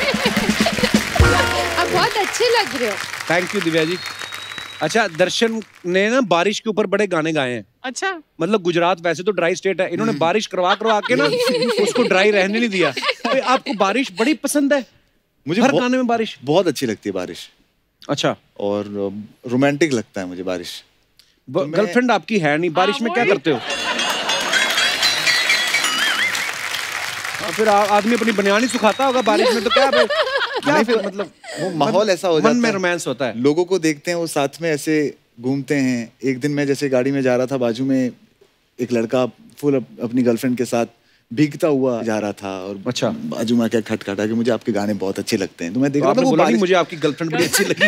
आप बहुत अच्छे लग रहे हो।
Thank you Divya ji. अच्छा, दर्शन ने ना बारिश के ऊपर बड़े गाने गाए हैं।
अच्छा,
मतलब गुजरात वैसे तो ड्राई स्टेट है, इन्होंने बारिश करवा करवा के ना उसको ड्राई रहने नहीं दिया। तो आपको बारिश बड़ी पसंद है?
मुझे
हर गाने में बारिश
बहुत अच्छी लगती है बारिश।
अच्छा,
और रोमांटिक लगता है मुझे बारिश।
गर्लफ्रेंड आपकी है नहीं, बारिश में क्या करते हो? फिर आदमी अपनी बनियान ही सुखाता होगा बारिश में, तो क्या फिर मतलब
वो माहौल ऐसा हो जाता है,
मन में रोमांस होता है।
लोगों को देखते हैं वो साथ में ऐसे घूमते हैं। एक दिन मैं जैसे गाड़ी में जा रहा था, बाजू में एक लड़का फुल अपनी गर्लफ्रेंड के साथ भीगता हुआ जा रहा था, और
अच्छा,
बाजू में क्या खटखटा कि मुझे आपके गाने बहुत अच्छे लगते हैं। तो मैं देख रहा था,
बोला नहीं मुझे आपकी गर्लफ्रेंड बड़ी अच्छी लगी।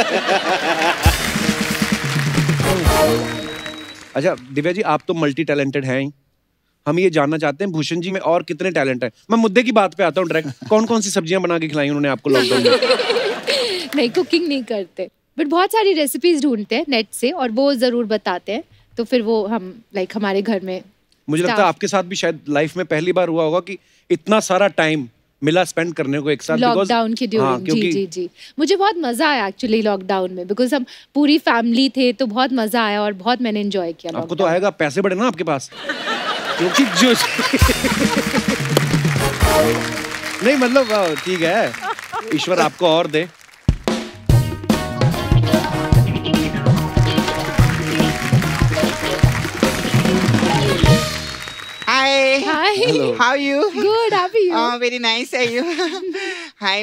अच्छा दिव्या जी, आप तो मल्टी टैलेंटेड हैं ही। हम ये जानना चाहते हैं भूषण जी में और कितने टैलेंट है। मैं मुद्दे की बात पे आता हूँ डायरेक्ट। कौन कौन सी सब्जियां बना के खिलाई उन्होंने आपको लॉकडाउन में?
नहीं, कुकिंग नहीं करते, बट बहुत सारी रेसिपीज ढूंढते हैं नेट से और वो जरूर बताते हैं, तो फिर वो हम हमारे घर में।
मुझे लगता है आपके साथ भी शायद लाइफ में पहली बार हुआ होगा कि इतना सारा टाइम मिला स्पेंड करने को एक साथ
लॉकडाउन के ड्यूरिंग। जी, मुझे बहुत मजा आया एक्चुअली लॉकडाउन में, बिकॉज हम पूरी फैमिली थे, तो बहुत मजा आया और बहुत मैंने एंजॉय किया।
आपको तो आएगा, पैसे बढ़े ना आपके पास, क्योंकि जो नहीं मतलब ठीक है, ईश्वर आपको और दे।
Hi.
Hello.
How are you?
Good. How are you?
Oh, very nice. Are you? Hi.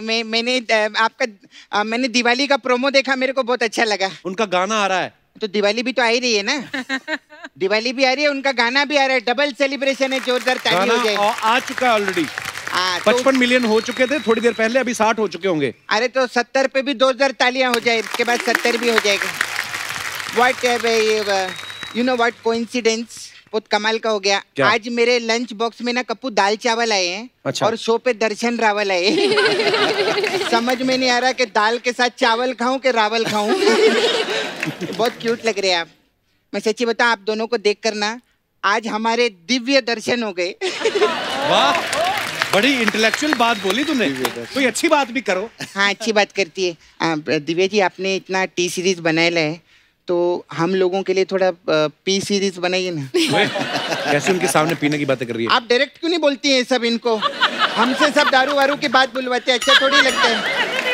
मैंने दिवाली का प्रोमो देखा, मेरे को बहुत अच्छा लगा।
उनका गाना आ रहा है,
तो दिवाली भी तो आ ही रही है ना। दिवाली भी आ रही है, उनका गाना भी आ रहा है, डबल सेलिब्रेशन है, जोरदार ताली हो जाए।
आ चुका है ऑलरेडी। 55 मिलियन हो चुके थे थोड़ी देर पहले, अभी 60 हो चुके होंगे।
अरे तो 70 पे भी 2000 तालियां हो जाए, इसके बाद 70 भी हो जाएगा। What you know what coincidence? बहुत कमाल का हो गया। आज मेरे लंच बॉक्स में ना कप्पू दाल चावल आए हैं। अच्छा। और शो पे दर्शन रावल आए। समझ में नहीं आ रहा कि दाल के साथ चावल खाऊं कि रावल खाऊं। बहुत क्यूट लग रहे हैं आप। मैं सच्ची बताऊं, आप दोनों को देख कर ना आज हमारे दिव्य दर्शन हो गए।
वाह, बड़ी इंटेलेक्चुअल बात बोली तूने। कोई अच्छी बात भी करो।
हाँ, अच्छी बात करती है। दिव्या जी, आपने इतना टी सीरीज बनाया है, तो हम लोगों के लिए थोड़ा पी सीरीज बनाइए ना।
कैसे उनके सामने पीने की बातें कर रही है?
आप डायरेक्ट क्यों नहीं बोलती हैं सब इनको? हमसे सब दारू वारू की बात बुलवाते हैं, अच्छा थोड़ी लगता है।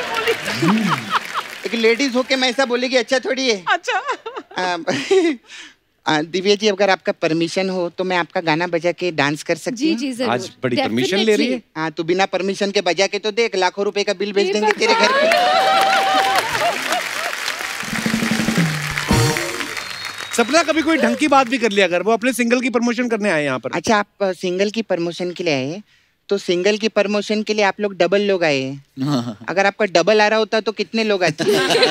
एक लेडीज होके मैं ऐसा बोलेगी, अच्छा थोड़ी है।
अच्छा।
दिव्या जी, अगर आपका परमिशन हो तो मैं आपका गाना बजा के डांस कर सकती हूँ?
जी जरूर।
आज बड़ी परमिशन ले रही है।
हाँ, तो बिना परमिशन के बजा के तो देख, लाखों रुपए का बिल भेज देंगे तेरे घर पे।
सपना कभी कोई ढंग की बात भी कर लिया अगर वो अपने सिंगल की प्रमोशन करने आए यहाँ पर।
अच्छा, आप सिंगल की प्रमोशन के लिए आए, तो सिंगल की प्रमोशन के लिए आप लोग डबल लोग आए हैं। अगर आपका डबल आ रहा होता तो कितने लोग आते?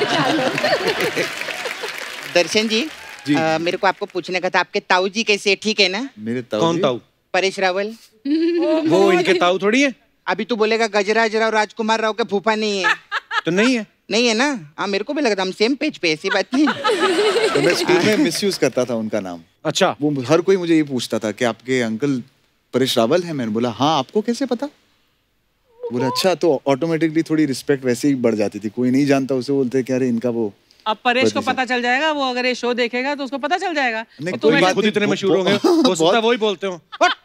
दर्शन जी, मेरे को आपको पूछने का था, आपके ताऊ जी कैसे, ठीक है ना?
मेरे ताऊ?
कौन ताऊ?
परेश रावल।
वो इनके ताऊ थोड़ी है।
अभी तो बोलेगा गजराज राव राजकुमार राव के फूफा नहीं है।
तो नहीं है?
नहीं है ना? हाँ, मेरे को भी लगा था हम सेम पेज पे, ऐसी बात नहीं।
तो मैं स्कूल में मिसयूज करता था उनका नाम।
अच्छा।
वो हर कोई मुझे ये पूछता था कि आपके अंकल परेश रावल है। मैंने बोला हाँ, आपको कैसे पता? बोला अच्छा। तो ऑटोमेटिकली थोड़ी रिस्पेक्ट वैसे ही बढ़ जाती थी। कोई नहीं जानता उसे बोलते कि अरे इनका वो।
अब परेश को पता चल जाएगा, वो अगर ये शो देखेगा तो उसको पता चल जाएगा।
कोई बात, खुद इतने मशहूर होंगे, हो सकता है वो ही बोलते हो।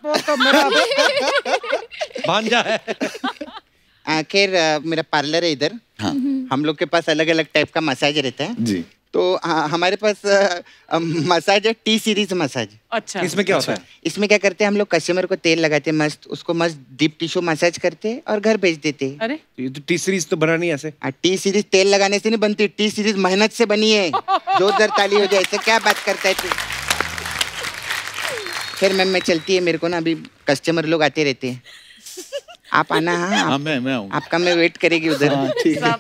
भांजा है।
आखिर मेरा पार्लर है इधर। हाँ। हम लोग के पास अलग अलग टाइप का मसाज रहता है
जी।
तो हमारे पास मसाज है, टी सीरीज मसाज।
अच्छा।
इसमें क्या होता है?
इसमें क्या करते हैं हम लोग, कस्टमर को तेल लगाते हैं मस्त, उसको मस्त डीप टिश्यू मसाज करते हैं और घर भेज देते हैं।
अरे
ये तो टी सीरीज तो बना नहीं ऐसे।
टी सीरीज तेल लगाने से नहीं बनती, टी सीरीज मेहनत से बनी है। जोरदार ताली हो जाए। ऐसे क्या बात करता है तू? फिर मैं चलती है, मेरे को ना अभी कस्टमर लोग आते रहते हैं। आप आना। हाँ,
मैं आऊँ।
आपका मैं वेट करेगी उधर।
ठीक है।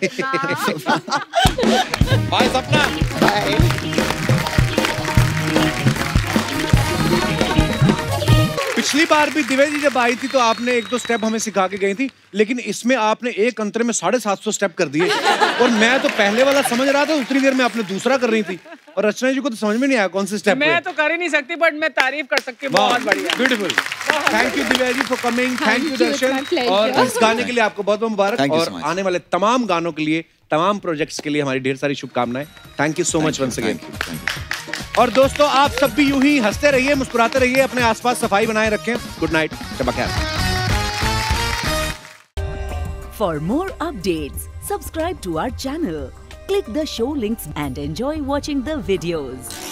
बाय सपना।
पिछले पिछली बार भी दिव्या जी जब आई थी तो आपने 1-2 स्टेप हमें सिखा के गई थी, लेकिन इसमें आपने एक अंतर में 750 स्टेप कर दिए और मैं तो पहले वाला समझ रहा था, उतनी देर में आपने दूसरा कर रही थी और रचना जी को तो समझ में नहीं आया कौन से स्टेप।
मैं तो कर ही नहीं सकती, बट मैं तारीफ कर सकती हूँ। बहुत बढ़िया,
beautiful. Thank you Divya ji for coming, thank you Darshan, और इस गाने के लिए आपको बहुत बहुत मुबारक, और आने वाले तमाम गानों के लिए, तमाम प्रोजेक्ट्स के लिए हमारी ढेर सारी शुभकामनाएं। Thank you so much once again. और दोस्तों आप सब भी यूं ही हंसते रहिए, मुस्कुराते रहिए, अपने आसपास सफाई बनाए रखें। गुड नाइट, शब खैर।
For more updates, subscribe to our channel, click the show links and enjoy watching the videos.